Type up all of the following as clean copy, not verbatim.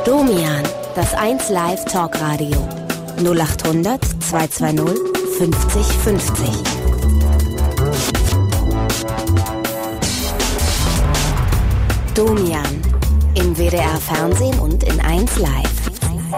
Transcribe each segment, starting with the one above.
Domian, das 1 Live Talkradio. 0800 220 50 50. Domian, im WDR Fernsehen und in 1 Live.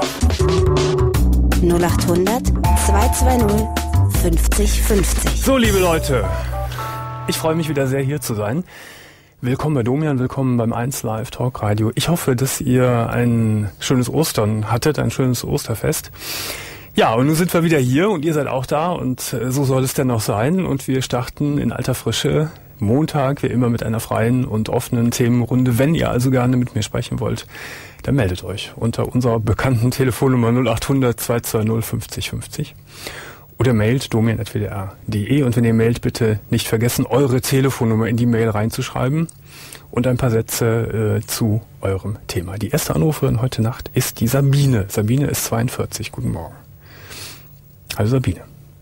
0800 220 50 50. So, liebe Leute, ich freue mich wieder sehr, hier zu sein. Willkommen bei Domian, willkommen beim 1 Live Talkradio. Ich hoffe, dass ihr ein schönes Ostern hattet, ein schönes Osterfest. Ja, und nun sind wir wieder hier und ihr seid auch da und so soll es denn auch sein. Und wir starten in alter Frische Montag, wie immer, mit einer freien und offenen Themenrunde. Wenn ihr also gerne mit mir sprechen wollt, dann meldet euch unter unserer bekannten Telefonnummer 0800 220 50 50. Oder mailt domian@wdr.de, und wenn ihr mailt, bitte nicht vergessen, eure Telefonnummer in die Mail reinzuschreiben und ein paar Sätze zu eurem Thema. Die erste Anruferin heute Nacht ist die Sabine. Sabine ist 42. Guten Morgen. Hallo Sabine.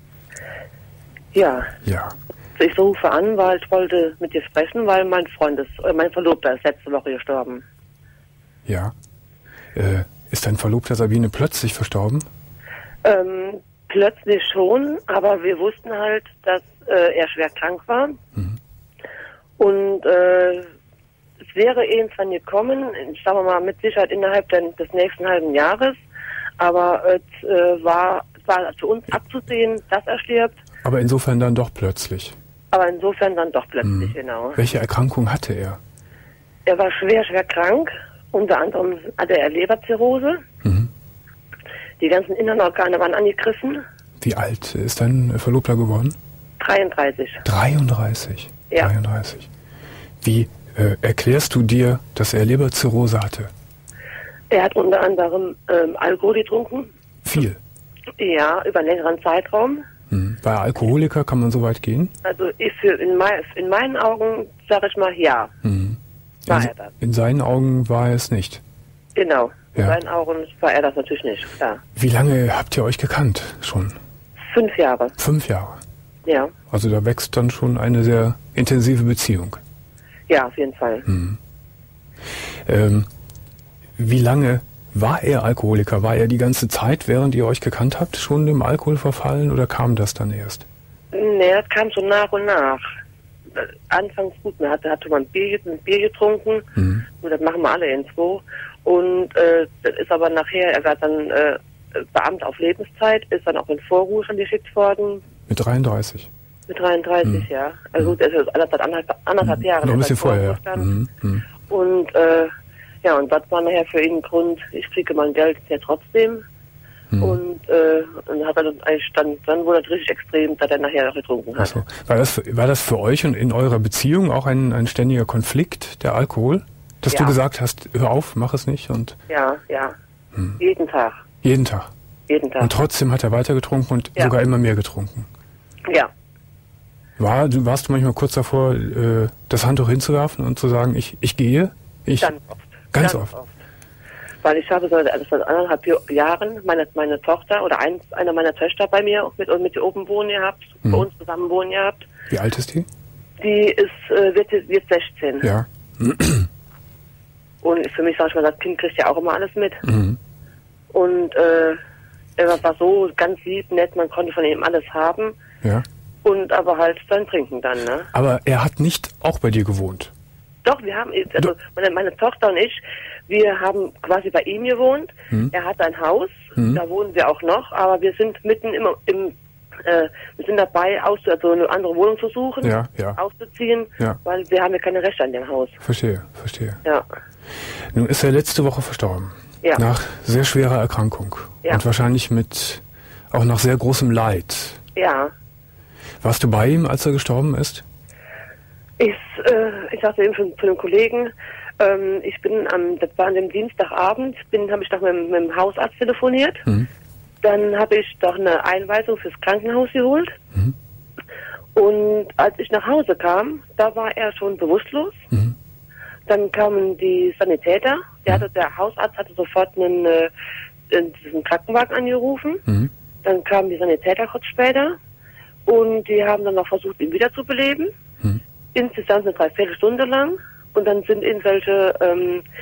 Ja. Ja. Ich rufe an, weil ich wollte mit dir sprechen, weil mein Verlobter ist letzte Woche gestorben. Ja. Ist dein Verlobter Sabine plötzlich verstorben? Plötzlich schon, aber wir wussten halt, dass er schwer krank war. Mhm. Und es wäre irgendwann gekommen, sagen wir mal mit Sicherheit innerhalb des nächsten halben Jahres, aber es war für uns abzusehen, dass er stirbt. Aber insofern dann doch plötzlich? Genau. Welche Erkrankung hatte er? Er war schwer krank, unter anderem hatte er Leberzirrhose. Mhm. Die ganzen inneren Organe waren angegriffen. Wie alt ist dein Verlobter geworden? 33. 33? Ja. 33. Wie erklärst du dir, dass er Leberzirrhose hatte? Er hat unter anderem Alkohol getrunken. Viel? Ja, über einen längeren Zeitraum. Bei Alkoholiker kann man so weit gehen? Also in meinen Augen, sage ich mal, ja. War er das. In seinen Augen war er es nicht? Genau. In Ja. seinen Augen war er das natürlich nicht, klar. Wie lange habt ihr euch gekannt schon? 5 Jahre. 5 Jahre? Ja. Also da wächst dann schon eine sehr intensive Beziehung. Ja, auf jeden Fall. Wie lange war er Alkoholiker? War er die ganze Zeit, während ihr euch gekannt habt, schon dem Alkohol verfallen, oder kam das dann erst? Nee, das kam so nach und nach. Anfangs gut, man hatte man ein Bier getrunken. Und das machen wir alle irgendwo. Und das ist aber nachher, er war dann Beamter auf Lebenszeit, ist dann auch in Vorruhestand geschickt worden. Mit 33? Mit 33, ja. Also gut, das ist anderthalb Jahre. Noch ein bisschen vorher, ja. Und ja, und das war nachher für ihn ein Grund, ich kriege mein Geld ja trotzdem. Und hat er eigentlich dann wurde es richtig extrem, dass er nachher auch getrunken hat. Ach so. War das für euch und in eurer Beziehung auch ein ständiger Konflikt, der Alkohol? Dass du gesagt hast, hör auf, mach es nicht? Und ja. Jeden Tag. Jeden Tag? Jeden Tag. Und trotzdem hat er weiter getrunken und sogar immer mehr getrunken? Ja. Warst du manchmal kurz davor, das Handtuch hinzuwerfen und zu sagen, ich gehe? Ganz oft. Ganz oft. Weil ich habe seit 1,5 Jahren meine Tochter oder eine meiner Töchter bei mir mit oben wohnen gehabt, bei uns zusammen wohnen gehabt. Wie alt ist die? Die wird 16. Ja. Und für mich, sag ich mal, das Kind kriegt ja auch immer alles mit. Und er war so ganz lieb, nett, man konnte von ihm alles haben. Ja. Und aber halt sein Trinken dann, ne? Aber er hat nicht auch bei dir gewohnt? Doch, wir haben, also meine Tochter und ich, wir haben quasi bei ihm gewohnt. Er hat ein Haus, da wohnen wir auch noch, aber wir sind mitten wir sind dabei, also eine andere Wohnung zu suchen, auszuziehen, weil wir haben ja keine Rechte an dem Haus. Verstehe. Ja. Nun ist er letzte Woche verstorben. Ja. Nach sehr schwerer Erkrankung. Ja. Und wahrscheinlich auch nach sehr großem Leid. Ja. Warst du bei ihm, als er gestorben ist? Ich sagte eben schon zu einem Kollegen, das war an dem Dienstagabend, habe ich noch mit dem Hausarzt telefoniert. Dann habe ich doch eine Einweisung fürs Krankenhaus geholt. Und als ich nach Hause kam, da war er schon bewusstlos. Dann kamen die Sanitäter. Der Hausarzt hatte sofort diesen Krankenwagen angerufen. Dann kamen die Sanitäter kurz später. Und die haben dann noch versucht, ihn wiederzubeleben. Insgesamt eine Dreiviertelstunde lang. Und dann sind irgendwelche, ich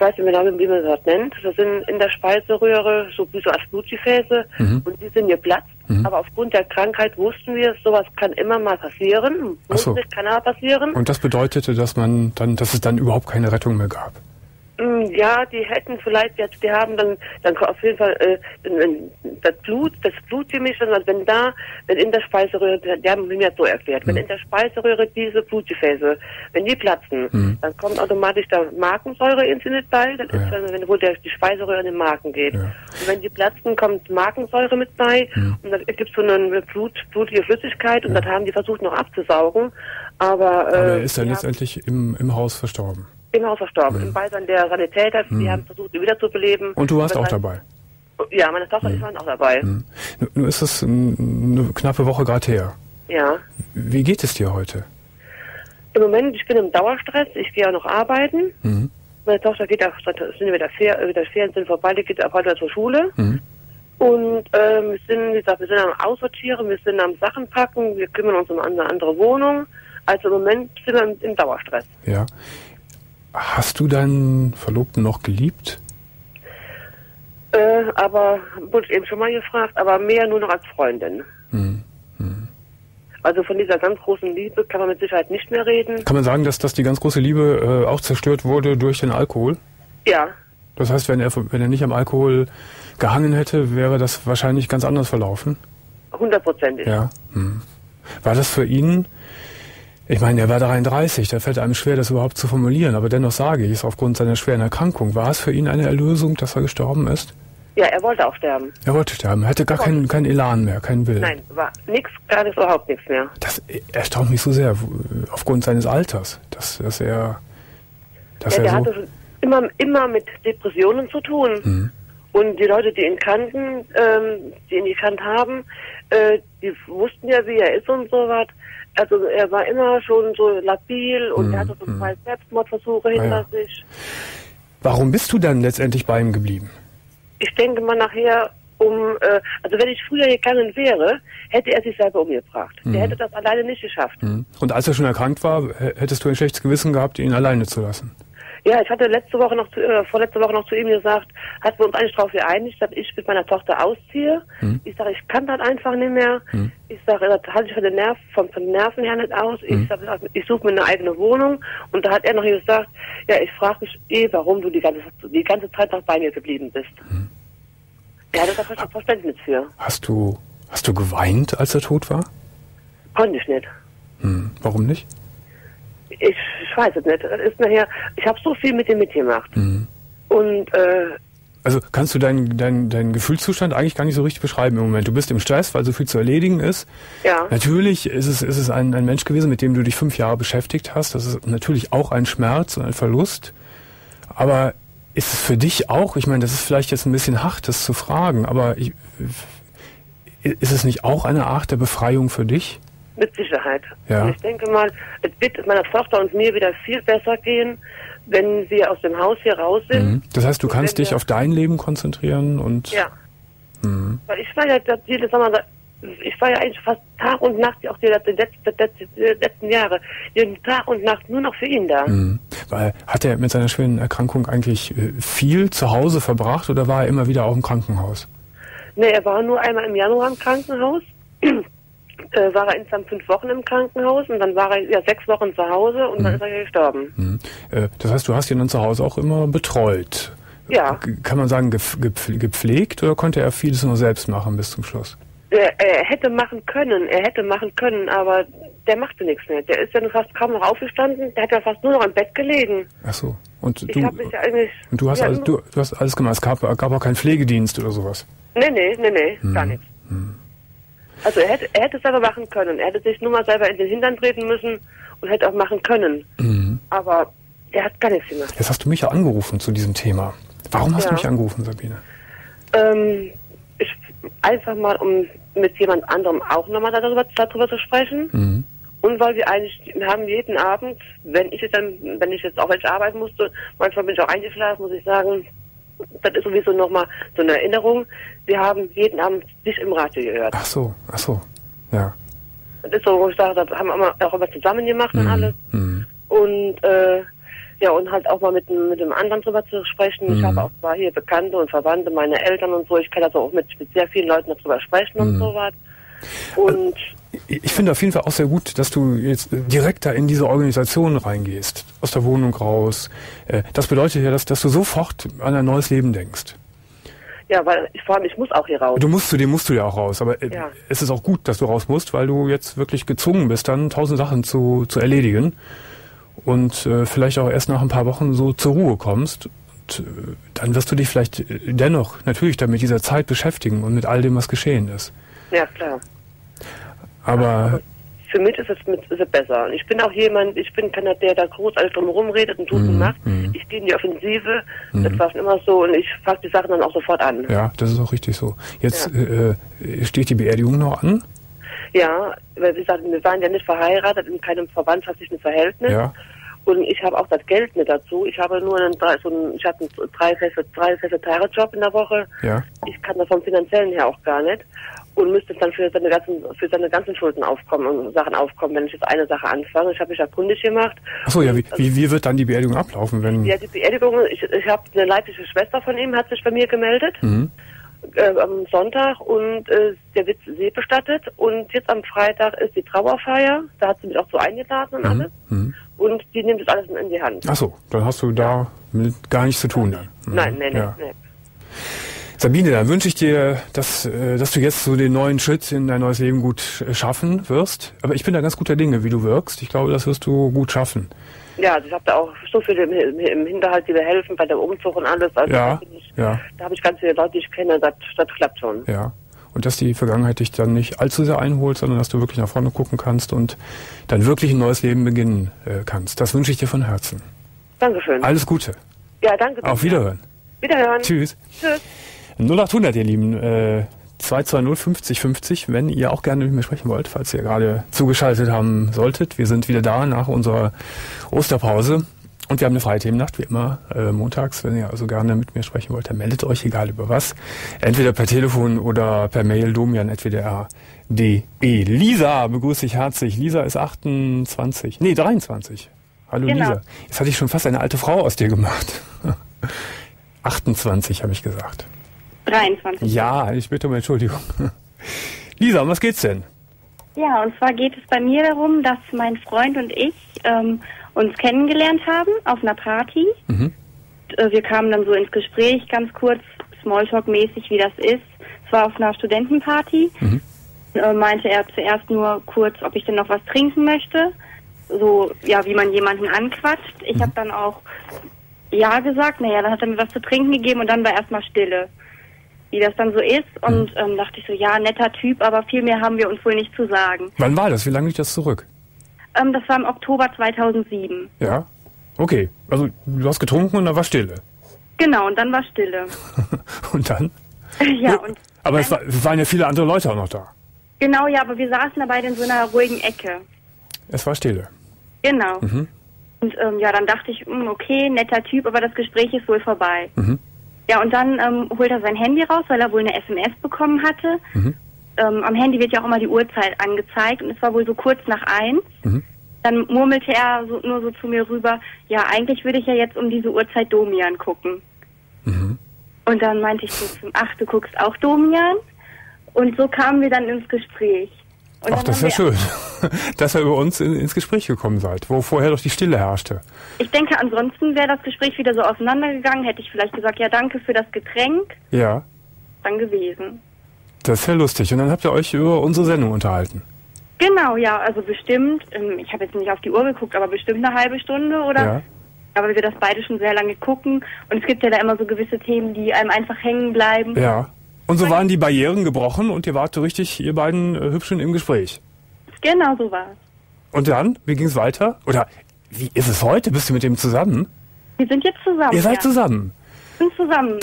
weiß nicht mehr, wie man das nennt. Das sind in der Speiseröhre so als Blutgefäße und die sind geplatzt. Aber aufgrund der Krankheit wussten wir, sowas kann immer mal passieren. Kann aber passieren. Und das bedeutete, dass es dann überhaupt keine Rettung mehr gab? Ja, die hätten vielleicht, die haben dann auf jeden Fall das Blutgemisch, also wenn in der Speiseröhre, die haben mir das so erklärt, wenn in der Speiseröhre diese Blutgefäße, wenn die platzen, dann kommt automatisch da Magensäure ins bei, das ist dann, wenn die Speiseröhre in den Magen geht. Ja. Und wenn die platzen, kommt Magensäure mit bei und dann gibt es so eine blutige Flüssigkeit und das haben die versucht noch abzusaugen, aber er ist dann letztendlich im Haus verstorben. Im Haus verstorben, im Beisein der Sanitäter, die haben versucht, ihn wiederzubeleben. Und du warst auch dabei? Ja, meine Tochter und ich waren auch dabei. Nun ist es eine knappe Woche gerade her. Ja. Wie geht es dir heute? Im Moment, ich bin im Dauerstress, ich gehe auch noch arbeiten. Meine Tochter geht auch, sind wieder Ferien sind vorbei, die geht auch heute zur Schule. Und wir sind am Aussortieren, wir sind am Sachen packen, wir kümmern uns um eine andere Wohnung. Also im Moment sind wir im Dauerstress. Ja. Hast du deinen Verlobten noch geliebt? Aber, wurde ich eben schon mal gefragt, aber mehr nur noch als Freundin. Also von dieser ganz großen Liebe kann man mit Sicherheit nicht mehr reden. Kann man sagen, dass die ganz große Liebe auch zerstört wurde durch den Alkohol? Ja. Das heißt, wenn er nicht am Alkohol gehangen hätte, wäre das wahrscheinlich ganz anders verlaufen? 100%. Ja. War das für ihn... Ich meine, er war 33, da fällt einem schwer, das überhaupt zu formulieren, aber dennoch sage ich es aufgrund seiner schweren Erkrankung. War es für ihn eine Erlösung, dass er gestorben ist? Ja, er wollte auch sterben. Er wollte sterben, er hatte gar keinen Elan mehr, keinen Willen. Nein, war überhaupt nichts mehr. Das erstaunt mich so sehr, aufgrund seines Alters, dass er hatte immer mit Depressionen zu tun. Und die Leute, die ihn kannten, die ihn gekannt haben, die wussten ja, wie er ist und so was. Also er war immer schon so labil und er hatte so 2 Selbstmordversuche hinter sich. Warum bist du dann letztendlich bei ihm geblieben? Ich denke mal nachher, also wenn ich früher gegangen wäre, hätte er sich selber umgebracht. Er hätte das alleine nicht geschafft. Und als er schon erkrankt war, hättest du ein schlechtes Gewissen gehabt, ihn alleine zu lassen? Ja, ich hatte vorletzte Woche noch zu ihm gesagt, hatten wir uns eigentlich darauf geeinigt, dass ich mit meiner Tochter ausziehe. Ich sage, ich kann das einfach nicht mehr. Ich sage, das halte ich von den Nerven her nicht aus. Ich sage, ich suche mir eine eigene Wohnung. Und da hat er noch gesagt, ja, ich frage mich warum du die ganze Zeit noch bei mir geblieben bist. Er hatte da Verständnis für. Hast du geweint, als er tot war? Konnte ich nicht. Warum nicht? Ich weiß es nicht. Das ist nachher, ich habe so viel mit ihm mitgemacht. Und also kannst du deinen Gefühlszustand eigentlich gar nicht so richtig beschreiben im Moment. Du bist im Stress, weil so viel zu erledigen ist. Ja. Natürlich ist es ein Mensch gewesen, mit dem du dich 5 Jahre beschäftigt hast. Das ist natürlich auch ein Schmerz und ein Verlust. Aber ist es für dich auch, ich meine, das ist vielleicht jetzt ein bisschen hart, das zu fragen, aber ist es nicht auch eine Art der Befreiung für dich? Mit Sicherheit. Ja. Und ich denke mal, es wird meiner Tochter und mir wieder viel besser gehen, wenn wir aus dem Haus hier raus sind. Das heißt, du kannst dich auf dein Leben konzentrieren und... Ja. Weil ich war ja eigentlich fast Tag und Nacht, auch die letzten Jahre, jeden Tag und Nacht nur noch für ihn da. Weil hat er mit seiner schweren Erkrankung eigentlich viel zu Hause verbracht oder war er immer wieder auch im Krankenhaus? Ne, er war nur einmal im Januar im Krankenhaus. War er insgesamt 5 Wochen im Krankenhaus und dann war er 6 Wochen zu Hause und dann ist er gestorben. Das heißt, du hast ihn dann zu Hause auch immer betreut? Ja. Kann man sagen, gepflegt oder konnte er vieles nur selbst machen bis zum Schluss? Er hätte machen können, aber der machte nichts mehr. Der ist ja fast kaum noch aufgestanden, der hat ja fast nur noch im Bett gelegen. Ach so. Und du hast alles gemacht, es gab auch keinen Pflegedienst oder sowas? Nee, gar nichts. Also er hätte es selber machen können. Er hätte sich nur mal selber in den Hintern treten müssen und hätte auch machen können. Aber der hat gar nichts gemacht. Jetzt hast du mich ja angerufen zu diesem Thema. Warum hast du mich angerufen, Sabine? Einfach mal, um mit jemand anderem auch nochmal darüber zu sprechen. Und weil wir haben jeden Abend, wenn ich jetzt auch welche arbeiten musste, manchmal bin ich auch eingeschlafen, muss ich sagen, das ist sowieso nochmal so eine Erinnerung. Wir haben jeden Abend dich im Radio gehört. Ach so, ja. Das ist so, wo ich sage, da haben wir auch immer zusammen gemacht und alles. Und Ja, und halt auch mal mit dem anderen drüber zu sprechen. Ich habe auch zwar hier Bekannte und Verwandte, meine Eltern und so. Ich kann also auch mit sehr vielen Leuten darüber sprechen und sowas. Und ich finde auf jeden Fall auch sehr gut, dass du jetzt direkt da in diese Organisation reingehst, aus der Wohnung raus. Das bedeutet ja, dass du sofort an ein neues Leben denkst. ja, weil vor allem ich muss auch hier raus. Zu dem musst du ja auch raus, aber es ist auch gut, dass du raus musst, weil du jetzt wirklich gezwungen bist, dann 1000 Sachen zu erledigen und vielleicht auch erst nach ein paar Wochen so zur Ruhe kommst. Und dann wirst du dich vielleicht dennoch natürlich dann mit dieser Zeit beschäftigen und mit all dem, was geschehen ist. Ja, klar. Aber für mich ist es besser. Und ich bin auch jemand, ich bin keiner, der da groß alles drumherum redet und tut und macht. Ich gehe in die Offensive, das war schon immer so, und ich fange die Sachen dann auch sofort an. Ja, das ist auch richtig so. Jetzt steht die Beerdigung noch an? Ja, weil wie gesagt, wir waren ja nicht verheiratet, in keinem verwandtschaftlichen Verhältnis. Ja. Und ich habe auch das Geld nicht dazu. Ich habe nur einen drei feste Tage-Job in der Woche. Ja. Ich kann das vom Finanziellen her auch gar nicht. Und müsste dann für seine ganzen Schulden aufkommen und Sachen aufkommen, wenn ich jetzt eine Sache anfange. Ich habe mich ja kundig gemacht. Achso, ja, wie wird dann die Beerdigung ablaufen, wenn... Ja, die Beerdigung, ich habe eine leibliche Schwester von ihm, hat sich bei mir gemeldet. Am Sonntag, und der wird seebestattet, und jetzt am Freitag ist die Trauerfeier, da hat sie mich auch so eingeladen und alles, und die nimmt das alles in die Hand. Achso, dann hast du da gar nichts zu tun dann. Nein. Sabine, dann wünsche ich dir, dass du jetzt so den neuen Schritt in dein neues Leben gut schaffen wirst, aber ich bin da ganz guter Dinge, wie du wirkst. Ich glaube, das wirst du gut schaffen. Ja, also ich habe da auch so viele im Hinterhalt, die mir helfen bei der Umzug und alles. Also da habe ich ganz viele Leute, die ich kenne, das klappt schon. Ja, und dass die Vergangenheit dich dann nicht allzu sehr einholt, sondern dass du wirklich nach vorne gucken kannst und dann wirklich ein neues Leben beginnen kannst. Das wünsche ich dir von Herzen. Dankeschön. Alles Gute. Ja, danke. Auf Wiederhören. Wiederhören. Tschüss. Tschüss. 0800, ihr Lieben, 220 50 50, wenn ihr auch gerne mit mir sprechen wollt, falls ihr gerade zugeschaltet haben solltet. Wir sind wieder da nach unserer Osterpause und wir haben eine freie Themennacht, wie immer, montags. Wenn ihr also gerne mit mir sprechen wollt, dann meldet euch, egal über was. Entweder per Telefon oder per Mail, domian@wdr.de. Lisa begrüße ich herzlich. Lisa ist 23. Hallo genau. Lisa. Jetzt hatte ich schon fast eine alte Frau aus dir gemacht. 28 habe ich gesagt. 23. Ja, ich bitte um Entschuldigung. Lisa, um was geht's denn? Ja, und zwar geht es bei mir darum, dass mein Freund und ich uns kennengelernt haben auf einer Party. Wir kamen dann so ins Gespräch, ganz kurz, Smalltalk-mäßig, wie das ist. Es war auf einer Studentenparty. Meinte er zuerst nur kurz, ob ich denn noch was trinken möchte. So, ja, wie man jemanden anquatscht. Ich habe dann auch ja gesagt. Naja, dann hat er mir was zu trinken gegeben und dann war erstmal Stille. Wie das dann so ist, und dachte ich so, ja, netter Typ, aber viel mehr haben wir uns wohl nicht zu sagen. Wann war das? Wie lange liegt das zurück? Das war im Oktober 2007. Ja? Okay. Also du hast getrunken und dann war Stille. Genau, und dann war Stille. Und dann? Ja, und... Aber es waren ja viele andere Leute auch noch da. Genau, ja, aber wir saßen da beide in so einer ruhigen Ecke. Es war Stille. Genau. Und ja, dann dachte ich, okay, netter Typ, aber das Gespräch ist wohl vorbei. Ja, und dann holt er sein Handy raus, weil er wohl eine SMS bekommen hatte. Am Handy wird ja auch immer die Uhrzeit angezeigt, und es war wohl so kurz nach 1. Dann murmelte er nur so zu mir rüber, ja, eigentlich würde ich ja jetzt um diese Uhrzeit Domian gucken. Und dann meinte ich so, ach, du guckst auch Domian? Und so kamen wir dann ins Gespräch. Und ach, das ist ja schön, dass ihr über uns ins Gespräch gekommen seid, wo vorher doch die Stille herrschte. Ich denke, ansonsten wäre das Gespräch wieder so auseinandergegangen, hätte ich vielleicht gesagt, ja, danke für das Getränk. Ja. Dann gewesen. Das ist ja lustig. Und dann habt ihr euch über unsere Sendung unterhalten. Genau, ja, also bestimmt, ich habe jetzt nicht auf die Uhr geguckt, aber bestimmt eine halbe Stunde, oder? Ja. Aber wir das beide schon sehr lange gucken, und es gibt ja da immer so gewisse Themen, die einem einfach hängen bleiben. Ja. Und so waren die Barrieren gebrochen und ihr wart so richtig, ihr beiden Hübschen im Gespräch. Genau, so war's. Und dann, wie ging's weiter? Oder wie ist es heute? Bist du mit dem zusammen? Wir sind jetzt zusammen. Ihr seid zusammen? Wir sind zusammen.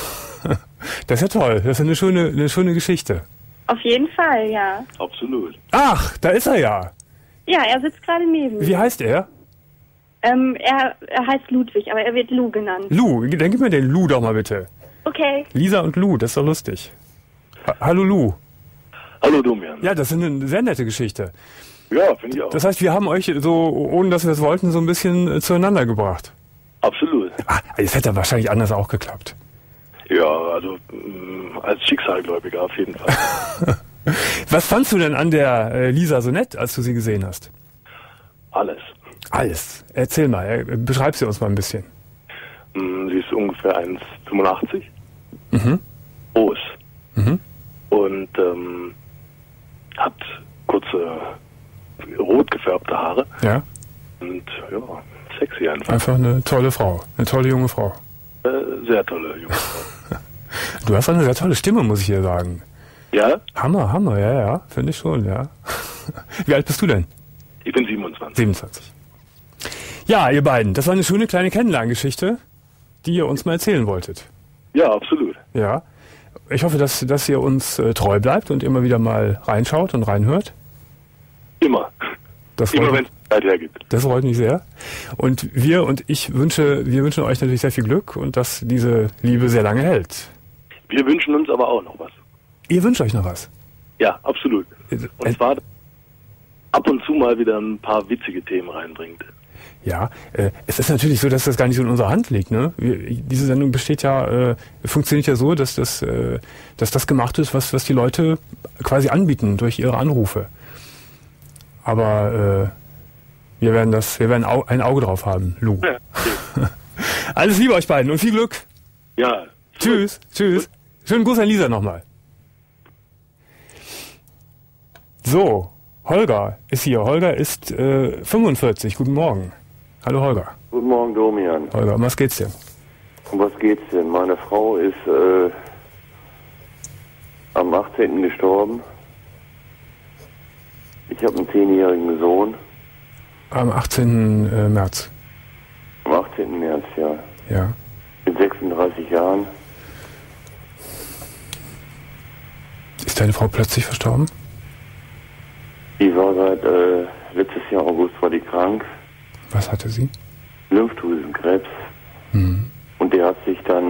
Das ist ja toll. Das ist eine schöne Geschichte. Auf jeden Fall, ja. Absolut. Ach, da ist er ja. Ja, er sitzt gerade neben mir. Wie heißt er? Er heißt Ludwig, aber er wird Lou genannt. Lou, dann gib mir den Lou doch mal bitte. Okay. Lisa und Lou, das ist doch lustig. Hallo Lou. Hallo Domian. Ja, das ist eine sehr nette Geschichte. Ja, finde ich auch. Das heißt, wir haben euch so, ohne dass wir es wollten, so ein bisschen zueinander gebracht. Absolut. Es hätte wahrscheinlich anders auch geklappt. Ja, also als Schicksalgläubiger auf jeden Fall. Was fandst du denn an der Lisa so nett, als du sie gesehen hast? Alles. Alles. Erzähl mal, beschreib sie uns mal ein bisschen. Sie ist ungefähr 1,85. Groß. Und hat kurze, rot gefärbte Haare. Ja. Und ja, sexy einfach. Einfach eine tolle Frau. Eine tolle junge Frau. Sehr tolle junge Frau. Du hast eine sehr tolle Stimme, muss ich dir sagen. Ja? Hammer, ja, finde ich schon, ja. Wie alt bist du denn? Ich bin 27. 27. Ja, ihr beiden, das war eine schöne kleine Kennenlerngeschichte, die ihr uns mal erzählen wolltet. Ja, absolut. Ja. Ich hoffe, dass ihr uns treu bleibt und immer wieder mal reinschaut und reinhört. Immer. Immer, wenn es Zeit hergibt. Das freut mich sehr. Und wir wünschen euch natürlich sehr viel Glück und dass diese Liebe sehr lange hält. Wir wünschen uns aber auch noch was. Ihr wünscht euch noch was? Ja, absolut. Und zwar ab und zu mal wieder ein paar witzige Themen reinbringt. Ja, es ist natürlich so, dass das gar nicht so in unserer Hand liegt. Ne? Diese Sendung funktioniert ja so, dass das gemacht ist, was die Leute quasi anbieten durch ihre Anrufe. Aber wir werden ein Auge drauf haben, Lou. Ja, okay. Alles Liebe euch beiden und viel Glück. Ja. Tschüss. Schönen Gruß an Lisa nochmal. So, Holger ist hier. Holger ist 45. Guten Morgen. Hallo Holger. Guten Morgen, Domian. Holger, um was geht's denn? Um was geht's denn? Meine Frau ist am 18. gestorben. Ich habe einen 10-jährigen Sohn. Am 18. März. Am 18. März, ja. Ja. Mit 36 Jahren. Ist deine Frau plötzlich verstorben? Die war seit letztes Jahr August war die krank. Was hatte sie? Lymphdrüsenkrebs. Und der hat sich dann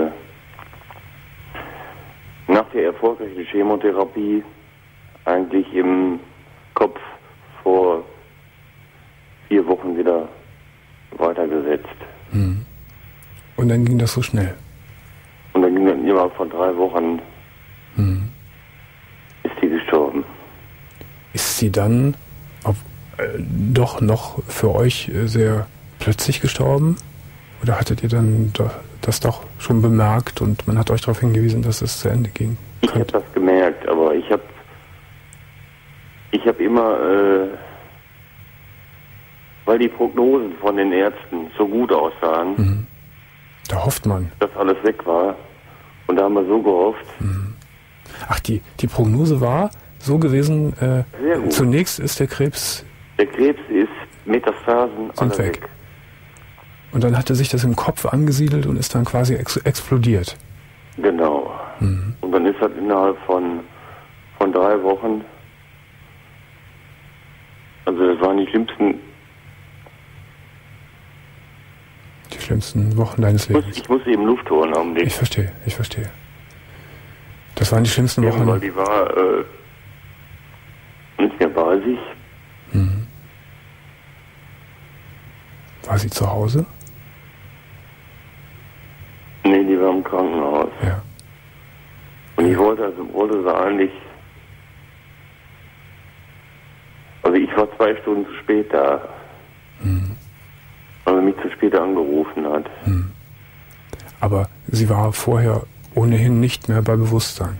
nach der erfolgreichen Chemotherapie eigentlich im Kopf vor 4 Wochen wieder weitergesetzt. Und dann ging das so schnell? Und dann ging dann innerhalb von 3 Wochen ist sie gestorben. Ist sie dann doch noch für euch sehr plötzlich gestorben? Oder hattet ihr dann das doch schon bemerkt und man hat euch darauf hingewiesen, dass es zu Ende ging? Ich habe das gemerkt, aber ich habe immer, weil die Prognosen von den Ärzten so gut aussahen, da hofft man, dass alles weg war. Und da haben wir so gehofft. Ach, die Prognose war so gewesen, sehr gut. Zunächst ist der Krebs... Der Krebs ist Metastasen sind alle weg. Und dann hatte sich das im Kopf angesiedelt und ist dann quasi explodiert. Genau. Und dann ist das innerhalb von 3 Wochen, also das waren die schlimmsten Wochen deines Lebens. Ich muss eben Luft holen am Augenblick. Ich verstehe. Das waren die schlimmsten Wochen. Weil die war nicht mehr bei sich. War sie zu Hause? Nee, die war im Krankenhaus. Ja. Und ich wollte sie eigentlich... Also ich war 2 Stunden zu spät da. Weil er mich zu spät angerufen hat. Aber sie war vorher ohnehin nicht mehr bei Bewusstsein.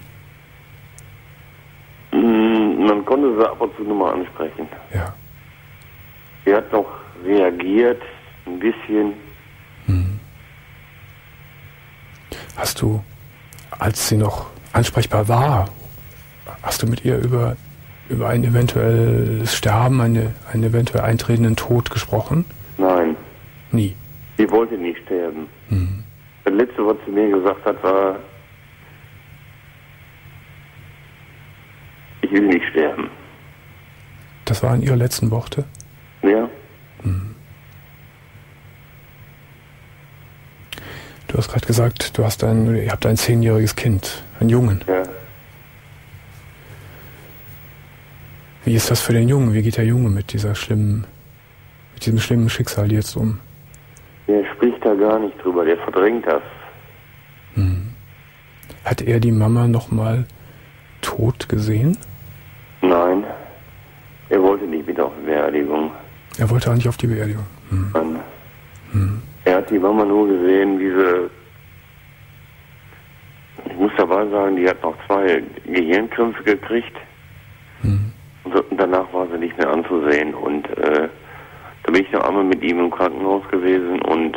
Man konnte sie ab und zu nochmal ansprechen. Ja. Sie hat noch reagiert, ein bisschen. Hast du, als sie noch ansprechbar war, hast du mit ihr über ein eventuelles Sterben, einen eventuell eintretenden Tod gesprochen? Nein. Nie? Sie wollte nicht sterben. Das Letzte, was sie mir gesagt hat, war, ich will nicht sterben. Das waren ihre letzten Worte? Ja. Du hast gerade gesagt, ihr habt ein 10-jähriges Kind, einen Jungen. Ja. Wie ist das für den Jungen? Wie geht der Junge mit diesem schlimmen Schicksal jetzt um? Der spricht da gar nicht drüber, der verdrängt das. Hat er die Mama nochmal tot gesehen? Nein, er wollte nicht mit auf die Beerdigung. Er wollte auch nicht auf die Beerdigung. Nein. Er hat die Mama nur gesehen, ich muss dabei sagen, die hat noch 2 Gehirnkrämpfe gekriegt. Und danach war sie nicht mehr anzusehen. Und da bin ich noch einmal mit ihm im Krankenhaus gewesen und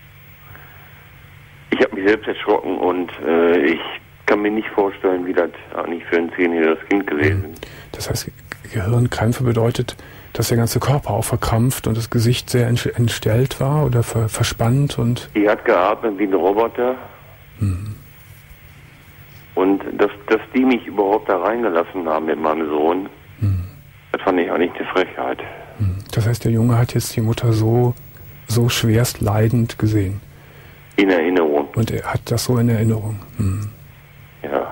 ich habe mich selbst erschrocken und ich kann mir nicht vorstellen, wie das eigentlich für ein 10-jähriges Kind gewesen ist. Das heißt, Gehirnkrämpfe bedeutet, dass der ganze Körper auch verkrampft und das Gesicht sehr entstellt war oder verspannt und... Die hat geatmet wie ein Roboter. Und dass die mich überhaupt da reingelassen haben mit meinem Sohn, das fand ich eigentlich eine Frechheit. Das heißt, der Junge hat jetzt die Mutter so schwerst leidend gesehen. In Erinnerung. Und er hat das so in Erinnerung. Ja.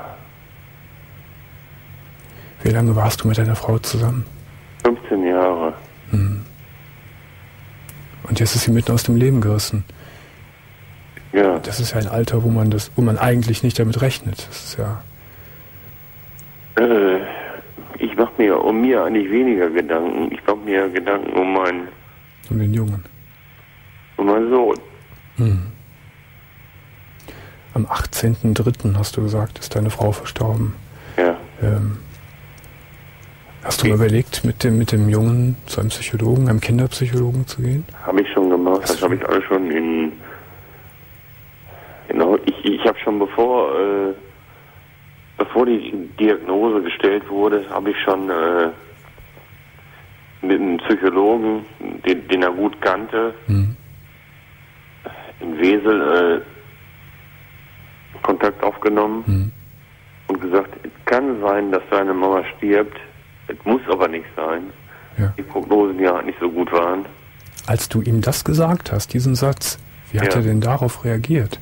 Wie lange warst du mit deiner Frau zusammen? 15 Jahre. Und jetzt ist sie mitten aus dem Leben gerissen. Ja. Das ist ja ein Alter, wo man eigentlich nicht damit rechnet. Das ist ja... Ich mache mir um mir eigentlich weniger Gedanken. Ich mache mir Gedanken um den Jungen. Um meinen Sohn. Am 18.03. hast du gesagt, ist deine Frau verstorben. Ja. Hast du mal überlegt, mit dem Jungen zu einem Psychologen, einem Kinderpsychologen zu gehen? Habe ich schon gemacht. Das habe ich alles schon ich habe schon bevor die Diagnose gestellt wurde, habe ich schon mit einem Psychologen, den er gut kannte, in Wesel Kontakt aufgenommen und gesagt, es kann sein, dass deine Mama stirbt, es muss aber nicht sein. Ja. Die Prognosen ja nicht so gut waren. Als du ihm das gesagt hast, diesen Satz, wie hat er denn darauf reagiert?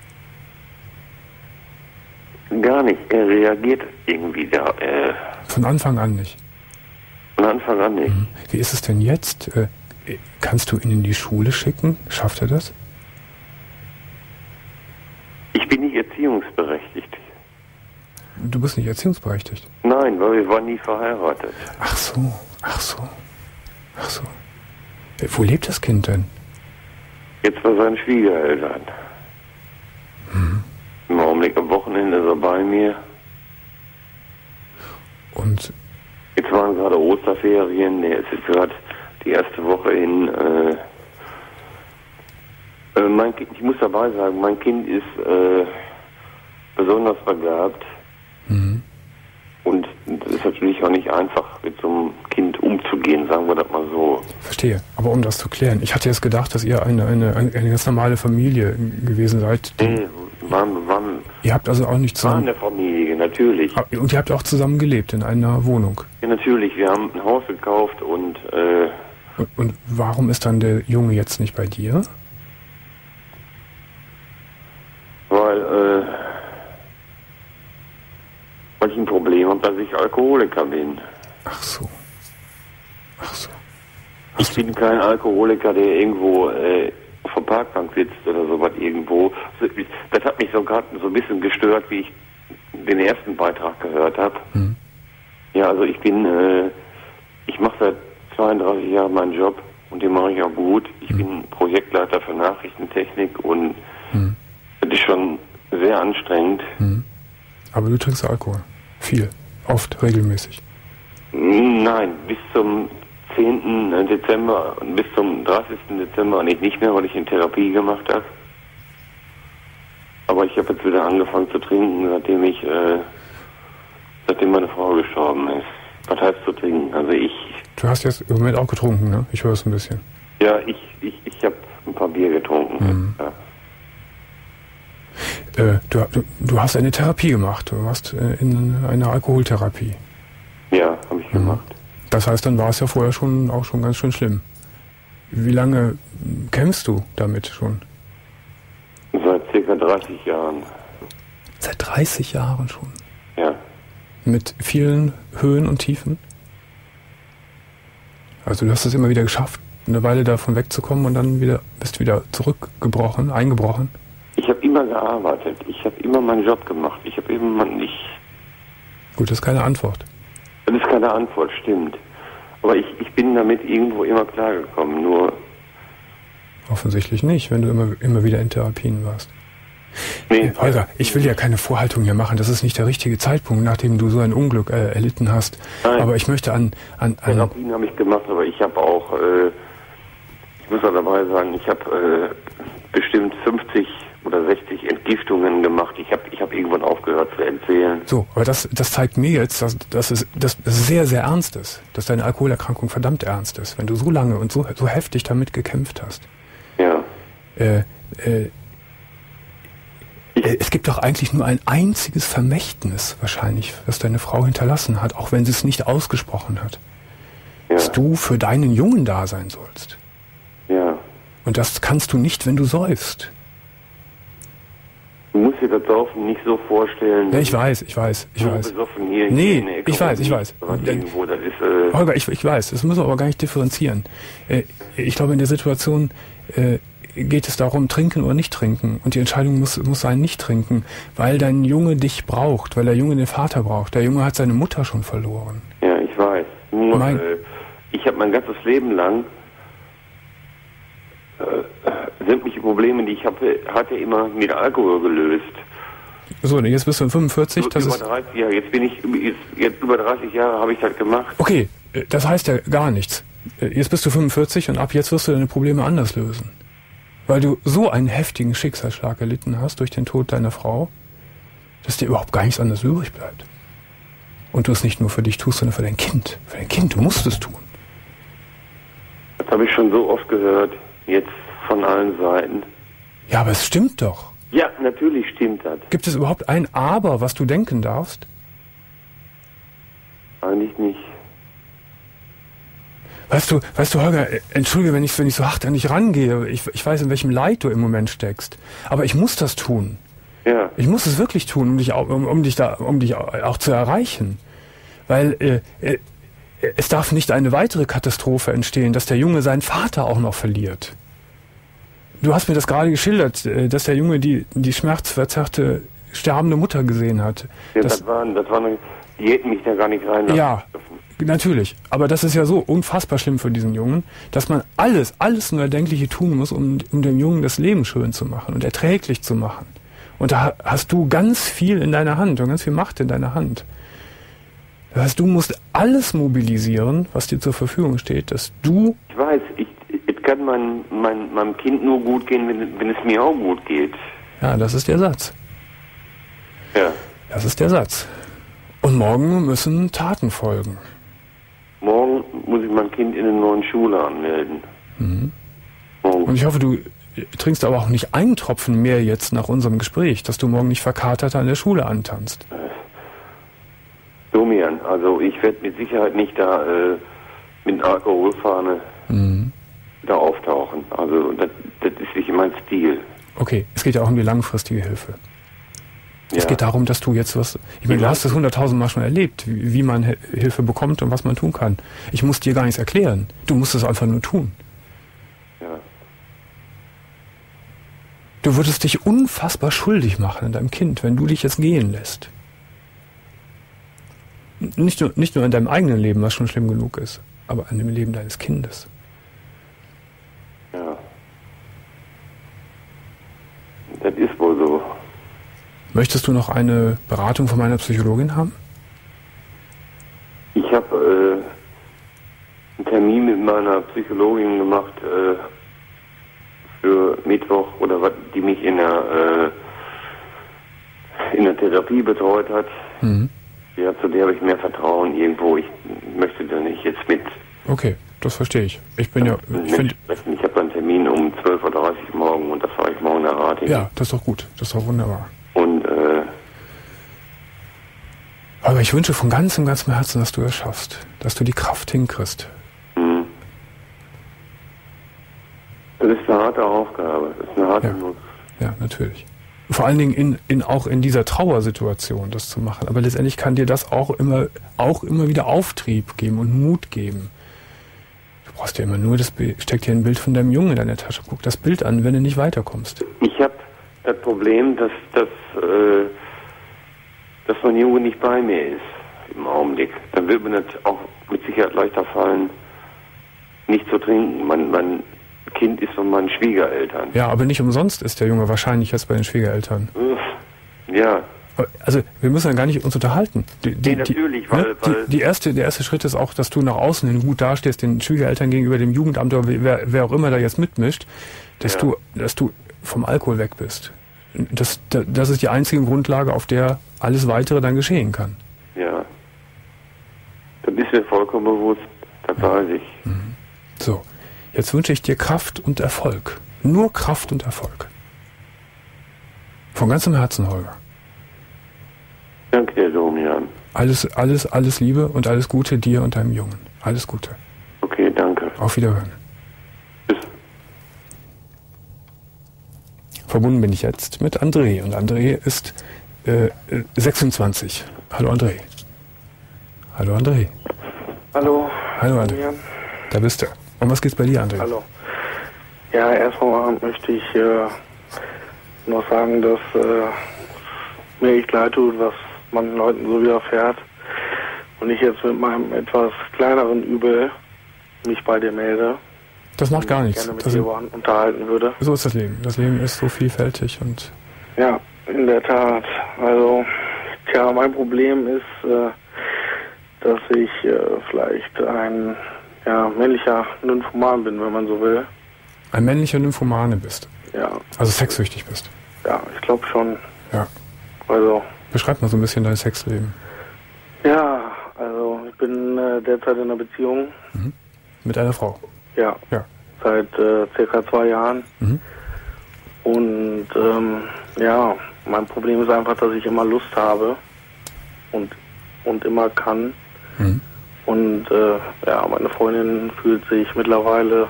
Gar nicht. Er reagiert irgendwie da. Von Anfang an nicht? Von Anfang an nicht. Wie ist es denn jetzt? Kannst du ihn in die Schule schicken? Schafft er das? Ich bin nicht erziehungsberechtigt. Du bist nicht erziehungsberechtigt? Nein, weil wir waren nie verheiratet. Ach so. Wo lebt das Kind denn? Jetzt bei seinen Schwiegereltern. Im Augenblick am Wochenende ist er bei mir. Und? Jetzt waren gerade Osterferien. Der ist jetzt gerade die erste Woche in... mein Kind, ich muss dabei sagen, mein Kind ist besonders begabt. Und es ist natürlich auch nicht einfach, mit so einem Kind umzugehen, sagen wir das mal so. Verstehe. Aber um das zu klären, ich hatte jetzt gedacht, dass ihr eine ganz normale Familie gewesen seid. Nee, ihr habt also auch nicht zusammen... War eine Familie, natürlich. Und ihr habt auch zusammen gelebt in einer Wohnung? Ja, natürlich. Wir haben ein Haus gekauft und... Und warum ist dann der Junge jetzt nicht bei dir? Weil ich ein Problem habe, dass ich Alkoholiker bin. Ach so. Ich bin kein Alkoholiker, der irgendwo auf der Parkbank sitzt oder sowas irgendwo. Das hat mich so gerade so ein bisschen gestört, wie ich den ersten Beitrag gehört habe. Ja, also ich mache seit 32 Jahren meinen Job und den mache ich auch gut. Ich bin Projektleiter für Nachrichtentechnik und das ist schon sehr anstrengend. Aber du trinkst Alkohol? Viel? Oft? Regelmäßig? Nein, bis zum 10. Dezember und bis zum 30. Dezember nicht mehr, weil ich in Therapie gemacht habe. Aber ich habe jetzt wieder angefangen zu trinken, seitdem meine Frau gestorben ist. Was heißt zu trinken? Also Du hast jetzt im Moment auch getrunken, ne? Ich höre es ein bisschen. Ja, ich habe ein paar Bier getrunken. Ja. Du hast eine Therapie gemacht. Du warst in einer Alkoholtherapie. Ja, habe ich gemacht. Das heißt, dann war es ja vorher auch schon ganz schön schlimm. Wie lange kämpfst du damit schon? Seit ca. 30 Jahren. Seit 30 Jahren schon? Ja. Mit vielen Höhen und Tiefen? Also du hast es immer wieder geschafft, eine Weile davon wegzukommen und dann bist wieder eingebrochen? Ich habe immer gearbeitet. Ich habe immer meinen Job gemacht. Ich habe immer nicht... Gut, das ist keine Antwort. Das ist keine Antwort, stimmt. Aber ich bin damit irgendwo immer klargekommen, nur... Offensichtlich nicht, wenn du immer wieder in Therapien warst. Nee. Holger, ich will ja keine Vorhaltung hier machen. Das ist nicht der richtige Zeitpunkt, nachdem du so ein Unglück erlitten hast. Nein. Aber ich möchte an Therapien habe ich gemacht, aber ich habe auch, ich muss auch dabei sagen, ich habe bestimmt 50 oder 60 Entgiftungen gemacht. Ich hab irgendwann aufgehört zu erzählen. So, aber das zeigt mir jetzt, dass es sehr, sehr ernst ist. Dass deine Alkoholerkrankung verdammt ernst ist. Wenn du so lange und so heftig damit gekämpft hast. Ja. Es gibt doch eigentlich nur ein einziges Vermächtnis, wahrscheinlich, was deine Frau hinterlassen hat, auch wenn sie es nicht ausgesprochen hat. Ja. Dass du für deinen Jungen da sein sollst. Ja. Und das kannst du nicht, wenn du säufst. Du musst dir das Saufen nicht so vorstellen. Ja, ich weiß. Besoffen hier nee, ich weiß. Irgendwo, das ist, Holger, ich weiß, das müssen wir aber gar nicht differenzieren. Ich glaube, in der Situation geht es darum, trinken oder nicht trinken. Und die Entscheidung muss sein, nicht trinken, weil dein Junge dich braucht, weil der Junge den Vater braucht. Der Junge hat seine Mutter schon verloren. Ja, ich weiß. Nur, ich habe mein ganzes Leben lang sämtliche Probleme, die ich hatte, immer mit Alkohol gelöst. So, jetzt bist du 45. Über 30 Jahre. Jetzt über 30 Jahre habe ich das gemacht. Okay, das heißt ja gar nichts. Jetzt bist du 45 und ab jetzt wirst du deine Probleme anders lösen. Weil du so einen heftigen Schicksalsschlag erlitten hast durch den Tod deiner Frau, dass dir überhaupt gar nichts anderes übrig bleibt. Und du es nicht nur für dich tust, sondern für dein Kind. Für dein Kind, du musst es tun. Das habe ich schon so oft gehört, jetzt von allen Seiten. Ja, aber es stimmt doch. Ja, natürlich stimmt das. Gibt es überhaupt ein Aber, was du denken darfst? Eigentlich nicht. Weißt du, Holger, entschuldige, wenn ich so hart an dich rangehe. Ich weiß, in welchem Leid du im Moment steckst. Aber ich muss das tun. Ja. Ich muss es wirklich tun, um dich auch zu erreichen. Weil es darf nicht eine weitere Katastrophe entstehen, dass der Junge seinen Vater auch noch verliert. Du hast mir das gerade geschildert, dass der Junge die schmerzverzerrte, sterbende Mutter gesehen hat. Ja, das waren, die hätten mich da gar nicht reinlassen. Ja, natürlich. Aber das ist ja so unfassbar schlimm für diesen Jungen, dass man alles nur Erdenkliche tun muss, um dem Jungen das Leben schön zu machen und erträglich zu machen. Und da hast du ganz viel in deiner Hand und ganz viel Macht in deiner Hand. Das heißt, du musst alles mobilisieren, was dir zur Verfügung steht, dass du... Ich weiß, es kann meinem Kind nur gut gehen, wenn es mir auch gut geht. Ja, das ist der Satz. Ja. Das ist der Satz. Und morgen müssen Taten folgen. Morgen muss ich mein Kind in eine neue Schule anmelden. Mhm. Und ich hoffe, du trinkst aber auch nicht einen Tropfen mehr jetzt nach unserem Gespräch, dass du morgen nicht verkatert an der Schule antanzt. Domian, also ich werde mit Sicherheit nicht da mit Alkoholfahne da auftauchen. Also das ist nicht mein Stil. Okay, es geht ja auch um die langfristige Hilfe. Ja. Es geht darum, dass du jetzt was... Ich meine, du hast das 100.000 Mal schon erlebt, wie man Hilfe bekommt und was man tun kann. Ich muss dir gar nichts erklären. Du musst es einfach nur tun. Ja. Du würdest dich unfassbar schuldig machen an deinem Kind, wenn du dich jetzt gehen lässt. Nicht nur in deinem eigenen Leben, was schon schlimm genug ist, aber an dem Leben deines Kindes. Ja. Das ist wohl so. Möchtest du noch eine Beratung von meiner Psychologin haben? Ich habe einen Termin mit meiner Psychologin gemacht für Mittwoch oder was, die mich in der Therapie betreut hat. Mhm. Ja, zu der habe ich mehr Vertrauen irgendwo. Ich möchte da nicht jetzt mit. Okay, das verstehe ich. Ich bin ich habe einen Termin um 12.30 Uhr morgen und das fahre ich morgen nach Ratingen. Ja, das ist doch gut. Das ist doch wunderbar. Und aber ich wünsche von ganzem Herzen, dass du es schaffst. Dass du die Kraft hinkriegst. Mhm. Das ist eine harte Aufgabe. Das ist eine harte Nuss. Ja, natürlich. Vor allen Dingen auch in dieser Trauersituation das zu machen. Aber letztendlich kann dir das auch immer wieder Auftrieb geben und Mut geben. Du brauchst ja immer nur, steckt hier ein Bild von deinem Jungen in deiner Tasche. Guck das Bild an, wenn du nicht weiterkommst. Ich habe das Problem, dass mein Junge nicht bei mir ist im Augenblick. Dann wird mir das auch mit Sicherheit leichter fallen, nicht zu trinken. Mein Kind ist von meinen Schwiegereltern. Ja, aber nicht umsonst ist der Junge wahrscheinlich jetzt bei den Schwiegereltern. Ja. Also wir müssen ja gar nicht uns unterhalten. Natürlich, weil der erste Schritt ist auch, dass du nach außen hin gut dastehst, den Schwiegereltern gegenüber, dem Jugendamt oder wer auch immer da jetzt mitmischt, dass du vom Alkohol weg bist. Das ist die einzige Grundlage, auf der alles Weitere dann geschehen kann. Ja. Das ist mir vollkommen bewusst. Das weiß ich. Mhm. So, jetzt wünsche ich dir Kraft und Erfolg. Nur Kraft und Erfolg. Von ganzem Herzen, Holger. Danke dir, Domian. Alles Liebe und alles Gute dir und deinem Jungen. Alles Gute. Okay, danke. Auf Wiederhören. Bis. Verbunden bin ich jetzt mit André. Und André ist 26. Hallo André. Hallo André. Hallo. Hallo André. Domian. Da bist du. Um was geht's bei dir, André? Hallo. Ja, erstmal möchte ich noch sagen, dass mir echt leid tut, was manchen Leuten so widerfährt. Und ich jetzt mit meinem etwas kleineren Übel mich bei dir melde. Das macht gar nichts. Gerne mit dir unterhalten würde. So ist das Leben. Das Leben ist so vielfältig und... Ja, in der Tat. Also, mein Problem ist, dass ich vielleicht ein männlicher Nymphoman bin, wenn man so will. Ein männlicher Nymphomane bist? Ja. Also sexsüchtig bist? Ja, ich glaube schon. Ja. Also... Beschreib mal so ein bisschen dein Sexleben. Ja, also ich bin derzeit in einer Beziehung. Mhm. Mit einer Frau? Ja. Seit circa 2 Jahren. Mhm. Und mein Problem ist einfach, dass ich immer Lust habe und immer kann. Mhm. Und meine Freundin fühlt sich mittlerweile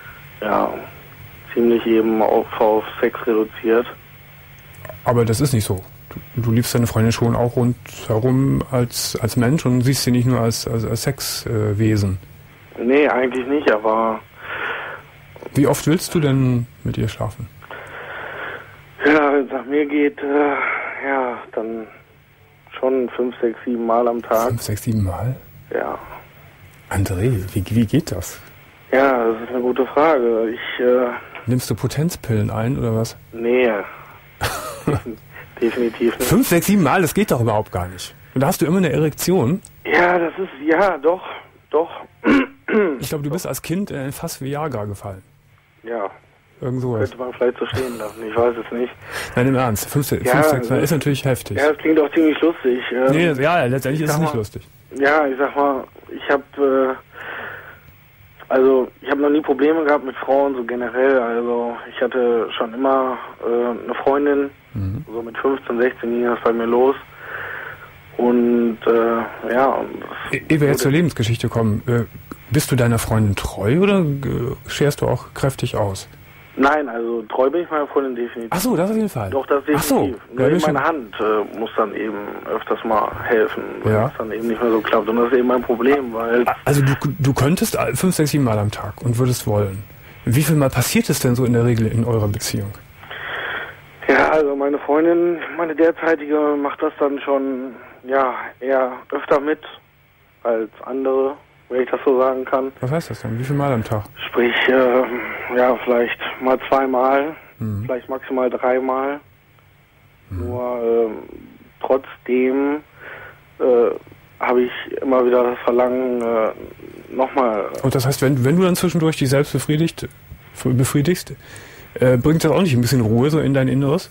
ziemlich eben auf Sex reduziert. Aber das ist nicht so. Du liebst deine Freundin schon auch rundherum als Mensch und siehst sie nicht nur als Sexwesen. Nee, eigentlich nicht, aber... Wie oft willst du denn mit ihr schlafen? Ja, wenn es nach mir geht, dann schon 5, 6, 7 Mal am Tag. 5, 6, 7 Mal? Ja. André, wie geht das? Ja, das ist eine gute Frage. Nimmst du Potenzpillen ein, oder was? Nee. Definitiv nicht. 5, 6, 7 Mal, das geht doch überhaupt gar nicht. Und da hast du immer eine Erektion? Ja, das ist, doch. Ich glaube, du bist als Kind in ein Fass Viagra gefallen. Ja. Irgend sowas. Könnte man vielleicht so stehen lassen, ich weiß es nicht. Nein, im Ernst, 5, 6 Mal ist natürlich heftig. Ja, das klingt auch ziemlich lustig. Letztendlich ist es nicht lustig. Ja, ich sag mal, ich habe noch nie Probleme gehabt mit Frauen, so generell. Also ich hatte schon immer eine Freundin, so mit 15, 16 ging das bei mir los. Und Ehe wir jetzt zur Lebensgeschichte kommen, bist du deiner Freundin treu oder scherst du auch kräftig aus? Nein, also treu bin ich meiner Freundin definitiv. Ach so, das auf jeden Fall. Doch, das definitiv. Ach so. Nur meine Hand muss dann eben öfters mal helfen, weil es dann eben nicht mehr so klappt. Und das ist eben mein Problem, weil... Also du könntest 5, 6, 7 Mal am Tag und würdest wollen. Wie viel Mal passiert es denn so in der Regel in eurer Beziehung? Ja, also meine Freundin, meine derzeitige, macht das dann schon eher öfter mit als andere, wenn ich das so sagen kann. Was heißt das denn? Wie viel Mal am Tag? Sprich, vielleicht mal 2 Mal, vielleicht maximal 3 Mal. Nur trotzdem habe ich immer wieder das Verlangen, nochmal... Und das heißt, wenn du dann zwischendurch dich selbst befriedigst, bringt das auch nicht ein bisschen Ruhe so in dein Inneres?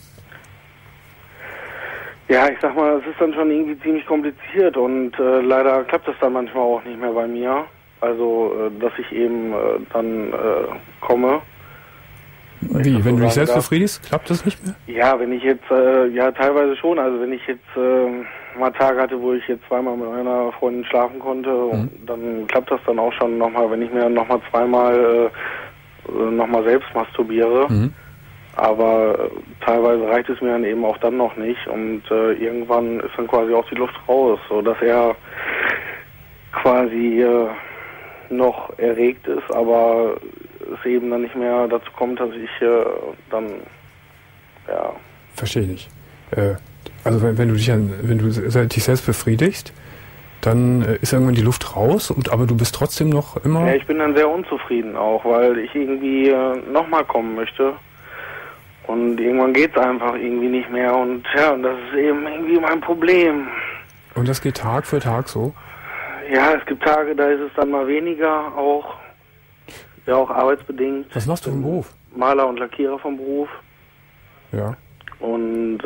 Ja, ich sag mal, es ist dann schon irgendwie ziemlich kompliziert und leider klappt das dann manchmal auch nicht mehr bei mir. Also, dass ich eben dann komme. Wie? Wenn du dich selbst befriedigst, klappt das nicht mehr? Ja, wenn ich jetzt, teilweise schon. Also wenn ich jetzt mal Tage hatte, wo ich jetzt 2-mal mit einer Freundin schlafen konnte, dann klappt das dann auch schon nochmal, wenn ich mir nochmal 2-mal nochmal selbst masturbiere. Aber teilweise reicht es mir dann eben auch dann noch nicht und irgendwann ist dann quasi auch die Luft raus, so dass er quasi noch erregt ist, aber es eben dann nicht mehr dazu kommt, dass ich dann, ja. Verstehe ich nicht. Also wenn du dich selbst befriedigst, dann ist irgendwann die Luft raus, aber du bist trotzdem noch immer... Ja, ich bin dann sehr unzufrieden auch, weil ich irgendwie nochmal kommen möchte. Und irgendwann geht's einfach irgendwie nicht mehr. Und ja, und das ist eben irgendwie mein Problem. Und das geht Tag für Tag so? Ja, es gibt Tage, da ist es dann mal weniger, auch arbeitsbedingt. Was machst du im Beruf? Maler und Lackierer vom Beruf. Ja. Und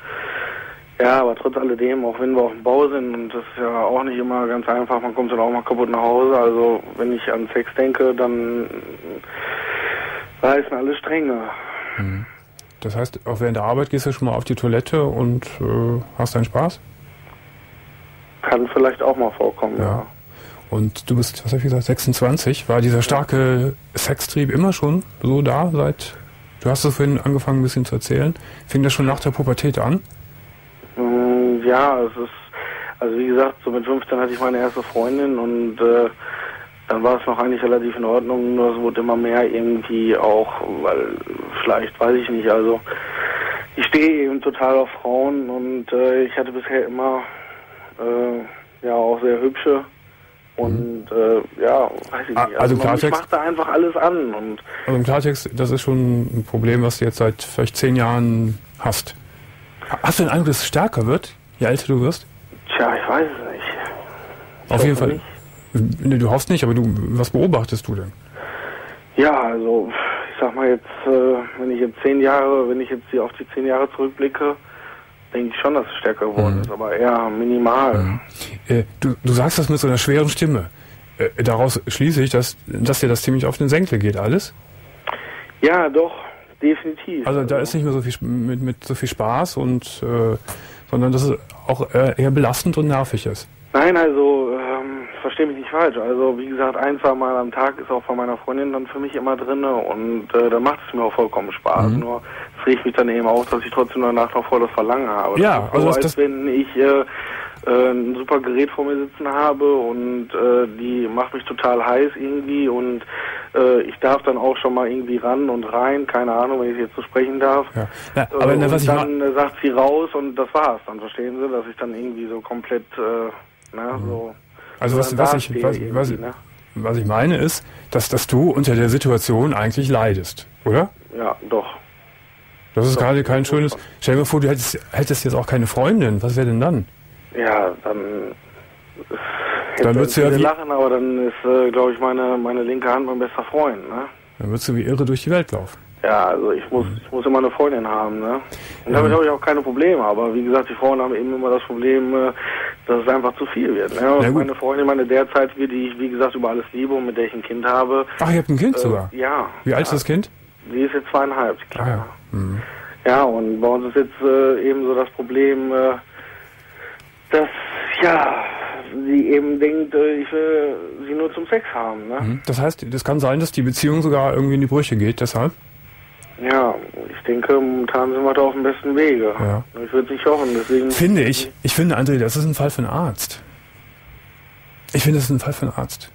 ja, aber trotz alledem, auch wenn wir auf dem Bau sind, und das ist ja auch nicht immer ganz einfach, man kommt dann auch mal kaputt nach Hause. Also wenn ich an Sex denke, dann reißen alle Stränge. Mhm. Das heißt, auch während der Arbeit gehst du schon mal auf die Toilette und hast deinen Spaß? Kann vielleicht auch mal vorkommen, ja. Und du bist, was habe ich gesagt, 26? War dieser starke Sextrieb immer schon so da seit... Du hast es vorhin angefangen ein bisschen zu erzählen. Fing das schon nach der Pubertät an? Ja, es ist, also wie gesagt, so mit 15 hatte ich meine erste Freundin und dann war es noch eigentlich relativ in Ordnung, nur es wurde immer mehr irgendwie auch, weil vielleicht, weiß ich nicht, also ich stehe eben total auf Frauen und ich hatte bisher immer ja auch sehr hübsche und ja, weiß ich nicht, also ich machte einfach alles an. Und also im Klartext, das ist schon ein Problem, was du jetzt seit vielleicht 10 Jahren hast. Hast du den Eindruck, dass es stärker wird, je älter du wirst? Tja, ich weiß es nicht. Auf jeden Fall. Nee, du hoffst nicht, aber was beobachtest du denn? Ja, also ich sag mal jetzt, wenn ich jetzt hier auf die 10 Jahre zurückblicke, denke ich schon, dass es stärker geworden ist, aber eher minimal. Du sagst das mit so einer schweren Stimme. Daraus schließe ich, dass dir das ziemlich auf den Senkel geht, alles? Ja, doch, definitiv. Also da ist nicht mehr so viel mit so viel Spaß und sondern dass es auch eher belastend und nervig ist. Nein, also verstehe mich nicht falsch. Also wie gesagt, 1-2 Mal am Tag ist auch von meiner Freundin dann für mich immer drin und da macht es mir auch vollkommen Spaß. Nur es regt mich dann eben auch, dass ich trotzdem danach noch voll das Verlangen habe. Ja, also so, als wenn ich ein super Gerät vor mir sitzen habe und die macht mich total heiß irgendwie und ich darf dann auch schon mal irgendwie ran und rein, keine Ahnung, wenn ich jetzt so sprechen darf. Ja, aber dann sagt sie raus und das war's. Dann verstehen Sie, dass ich dann irgendwie so komplett so. Also was ich meine ist, dass du unter der Situation eigentlich leidest, oder? Ja, doch. Das ist gerade kein schönes... Stell dir mal vor, du hättest jetzt auch keine Freundin. Was wäre denn dann? Ja, dann würdest du ja lachen, aber dann ist, glaube ich, meine linke Hand mein bester Freund, ne? Dann würdest du wie irre durch die Welt laufen. Ja, also ich muss immer eine Freundin haben, ne? Und damit habe ich auch keine Probleme, aber wie gesagt, die Frauen haben eben immer das Problem, dass es einfach zu viel wird, ne? Und meine Freundin, meine derzeitige, die ich, wie gesagt, über alles liebe und mit der ich ein Kind habe. Ach, ihr habt ein Kind sogar? Ja. Wie alt ist das Kind? Die ist jetzt 2,5. Ah, ja. Mhm. Ja, und bei uns ist jetzt eben so das Problem, dass, ja, sie eben denkt, ich will sie nur zum Sex haben, ne? Das heißt, das kann sein, dass die Beziehung sogar irgendwie in die Brüche geht, deshalb? Ja, ich denke, momentan sind wir da auf dem besten Wege. Ja. Ich würde es nicht hoffen, deswegen... Ich finde, André, das ist ein Fall für einen Arzt. Ich finde, das ist ein Fall für einen Arzt.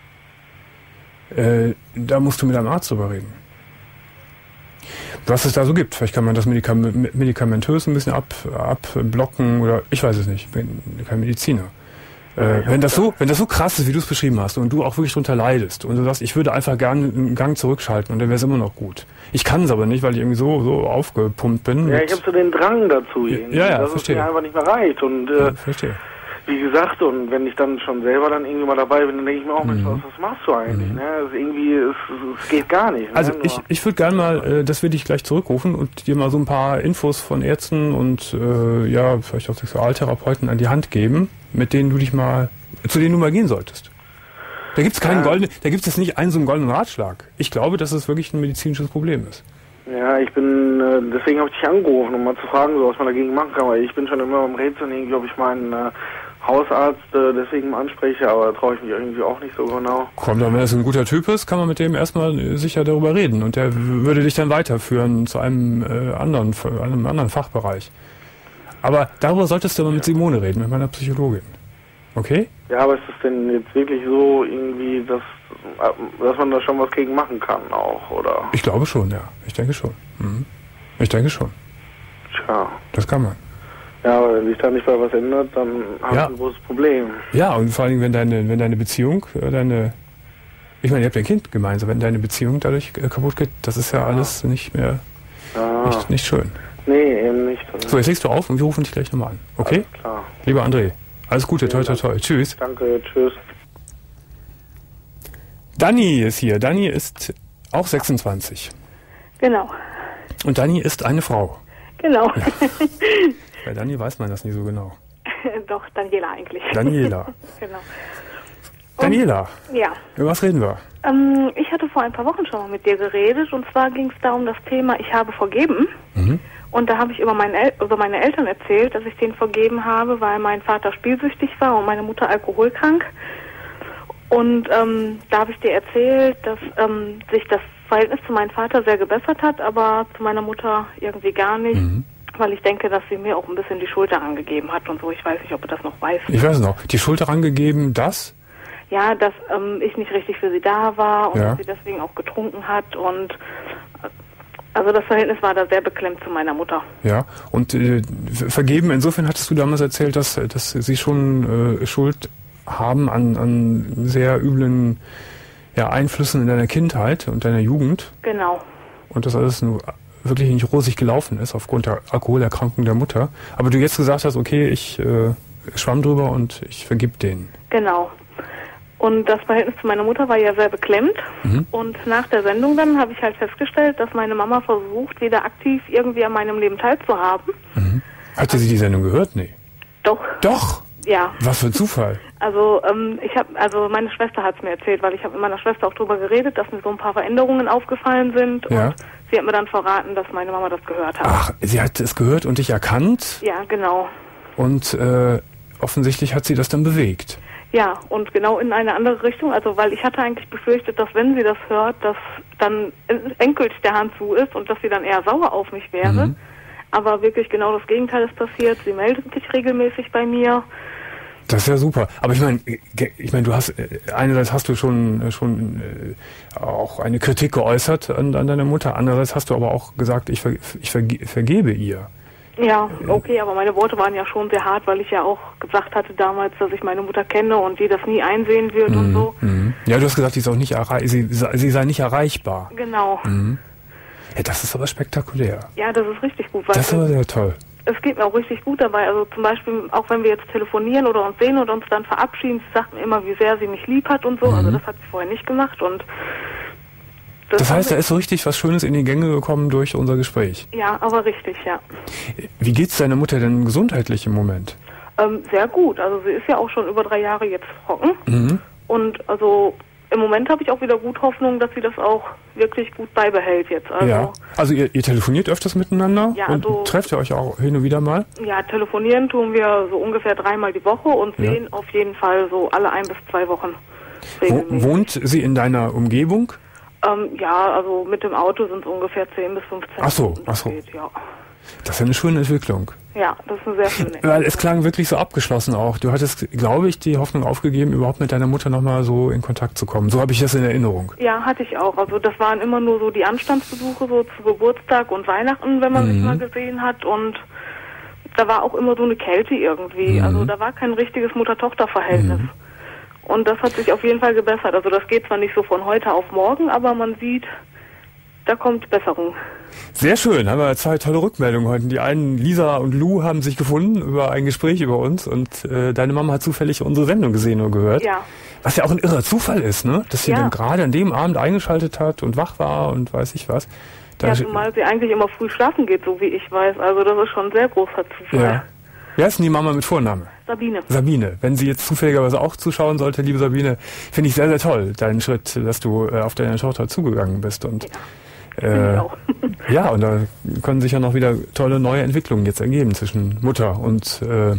Da musst du mit einem Arzt drüber reden. Was es da so gibt. Vielleicht kann man das medikamentös ein bisschen abblocken oder ich weiß es nicht. Ich bin kein Mediziner. Wenn das so krass ist, wie du es beschrieben hast und du auch wirklich drunter leidest und du sagst, ich würde einfach gerne einen Gang zurückschalten und dann wäre es immer noch gut. Ich kann es aber nicht, weil ich irgendwie so aufgepumpt bin. Ja, ich habe so den Drang dazu irgendwie, dass verstehe. Es mir einfach nicht mehr reicht und verstehe. Wie gesagt, und wenn ich dann schon selber dann irgendwie mal dabei bin, dann denke ich mir auch, Mensch, was machst du eigentlich? Ne? Also irgendwie, es geht gar nicht. Ne? Also ich würde gerne mal, dass wir dich gleich zurückrufen und dir mal so ein paar Infos von Ärzten und vielleicht auch Sexualtherapeuten an die Hand geben, zu denen du mal gehen solltest. Da gibt's jetzt nicht einen so einen goldenen Ratschlag. Ich glaube, dass es wirklich ein medizinisches Problem ist. Ja, deswegen habe ich dich angerufen, um mal zu fragen, was man dagegen machen kann, weil ich bin schon immer am Rätseln, irgendwie, ob ich meinen Hausarzt deswegen mal anspreche, aber da traue ich mich irgendwie auch nicht so genau. Komm, wenn er so ein guter Typ ist, kann man mit dem erstmal sicher darüber reden und der würde dich dann weiterführen zu einem anderen Fachbereich. Aber darüber solltest du mal mit Simone reden, mit meiner Psychologin. Okay? Ja, aber ist es denn jetzt wirklich so irgendwie, dass man da schon was gegen machen kann auch, oder? Ich glaube schon, ja. Ich denke schon. Ich denke schon. Tja. Das kann man. Ja, aber wenn sich da nicht mal was ändert, dann haben wir ein großes Problem. Ja, und vor allem, wenn deine Beziehung, ich meine, ihr habt ein Kind gemeinsam, wenn deine Beziehung dadurch kaputt geht, das ist ja alles nicht mehr, nicht schön. Nee, eben nicht. So, jetzt legst du auf und wir rufen dich gleich nochmal an. Okay? Alles klar. Lieber André, alles Gute, toi, toi, toi. Tschüss. Danke, tschüss. Dani ist hier. Dani ist auch 26. Genau. Und Dani ist eine Frau. Genau. Ja. Bei Dani weiß man das nie so genau. Doch, Daniela eigentlich. Daniela. Genau. Daniela. Ja. Über was reden wir? Ich hatte vor ein paar Wochen schon mal mit dir geredet und zwar ging es da um das Thema, ich habe vergeben. Und da habe ich über meine Eltern erzählt, dass ich denen vergeben habe, weil mein Vater spielsüchtig war und meine Mutter alkoholkrank. Und da habe ich dir erzählt, dass sich das Verhältnis zu meinem Vater sehr gebessert hat, aber zu meiner Mutter irgendwie gar nicht. Weil ich denke, dass sie mir auch ein bisschen die Schuld daran gegeben hat und so. Ich weiß nicht, ob du das noch weißt. Ich weiß noch. Die Schuld daran gegeben, dass? Ja, dass ich nicht richtig für sie da war und dass sie deswegen auch getrunken hat. Und also das Verhältnis war da sehr beklemmt zu meiner Mutter. Ja, und vergeben, insofern hattest du damals erzählt, dass sie schon Schuld haben an sehr üblen Einflüssen in deiner Kindheit und deiner Jugend. Genau. Und das alles nur wirklich nicht rosig gelaufen ist aufgrund der Alkoholerkrankung der Mutter. Aber du jetzt gesagt hast, okay, ich schwamm drüber und ich vergib denen. Genau. Und das Verhältnis zu meiner Mutter war ja sehr beklemmt. Und nach der Sendung dann habe ich halt festgestellt, dass meine Mama versucht, wieder aktiv irgendwie an meinem Leben teilzuhaben. Hatte sie die Sendung gehört? Nee. Doch. Doch? Ja. Was für ein Zufall. Also meine Schwester hat es mir erzählt, weil ich habe mit meiner Schwester auch drüber geredet, dass mir so ein paar Veränderungen aufgefallen sind. Ja. Und sie hat mir dann verraten, dass meine Mama das gehört hat. Ach, sie hat es gehört und dich erkannt? Ja, genau. Und offensichtlich hat sie das dann bewegt. Ja, und genau in eine andere Richtung. Also, weil ich hatte eigentlich befürchtet, dass wenn sie das hört, dass dann endgültig der Hahn zu ist und dass sie dann eher sauer auf mich wäre. Aber wirklich genau das Gegenteil ist passiert. Sie meldet sich regelmäßig bei mir. Das ist ja super. Aber ich meine, du hast einerseits hast du schon auch eine Kritik geäußert an deiner Mutter. Andererseits hast du aber auch gesagt, ich vergebe ihr. Ja, okay, aber meine Worte waren ja schon sehr hart, weil ich ja auch gesagt hatte damals, dass ich meine Mutter kenne und die das nie einsehen wird und so. Ja, du hast gesagt, sie ist auch nicht sie sei nicht erreichbar. Genau. Ja, das ist aber spektakulär. Ja, das ist richtig gut. Weil das ist aber sehr toll. Es geht mir auch richtig gut dabei. Also zum Beispiel, auch wenn wir jetzt telefonieren oder uns sehen und uns dann verabschieden, sie sagt mir immer, wie sehr sie mich lieb hat und so. Also das hat sie vorher nicht gemacht und das heißt, da ist so richtig was Schönes in die Gänge gekommen durch unser Gespräch. Ja, aber richtig, ja. Wie geht's deiner Mutter denn gesundheitlich im Moment? Sehr gut. Also sie ist ja auch schon über 3 Jahre jetzt trocken. Und also im Moment habe ich auch wieder gut Hoffnung, dass sie das auch wirklich gut beibehält jetzt. Also ihr telefoniert öfters miteinander? Ja, und trefft ihr euch auch hin und wieder mal? Ja, telefonieren tun wir so ungefähr 3-mal die Woche und sehen auf jeden Fall so alle 1 bis 2 Wochen regelmäßig. Wohnt sie in deiner Umgebung? Ja, also mit dem Auto sind es ungefähr 10 bis 15 Minuten. Ach so. Geht, ja. Das ist ja eine schöne Entwicklung. Ja, das ist eine sehr schöne Entwicklung. Weil es klang wirklich so abgeschlossen auch. Du hattest, glaube ich, die Hoffnung aufgegeben, überhaupt mit deiner Mutter nochmal so in Kontakt zu kommen. So habe ich das in Erinnerung. Ja, hatte ich auch. Also das waren immer nur so die Anstandsbesuche so zu Geburtstag und Weihnachten, wenn man sich mal gesehen hat. Und da war auch immer so eine Kälte irgendwie. Also da war kein richtiges Mutter-Tochter-Verhältnis. Und das hat sich auf jeden Fall gebessert. Also das geht zwar nicht so von heute auf morgen, aber man sieht, da kommt Besserung. Sehr schön, haben wir 2 tolle Rückmeldungen heute. Die einen, Lisa und Lou, haben sich gefunden über ein Gespräch über uns und deine Mama hat zufällig unsere Sendung gesehen und gehört. Ja. Was ja auch ein irrer Zufall ist, ne? Dass sie dann gerade an dem Abend eingeschaltet hat und wach war und weiß ich was. Ja, zumal sie eigentlich immer früh schlafen geht, so wie ich weiß. Also das ist schon ein sehr großer Zufall. Ja. Wie heißt denn die Mama mit Vorname? Sabine. Sabine. Wenn sie jetzt zufälligerweise auch zuschauen sollte, liebe Sabine, finde ich sehr, sehr toll, deinen Schritt, dass du auf deine Tochter zugegangen bist. Und auch. Ja, und da können sich ja noch wieder tolle neue Entwicklungen jetzt ergeben zwischen Mutter und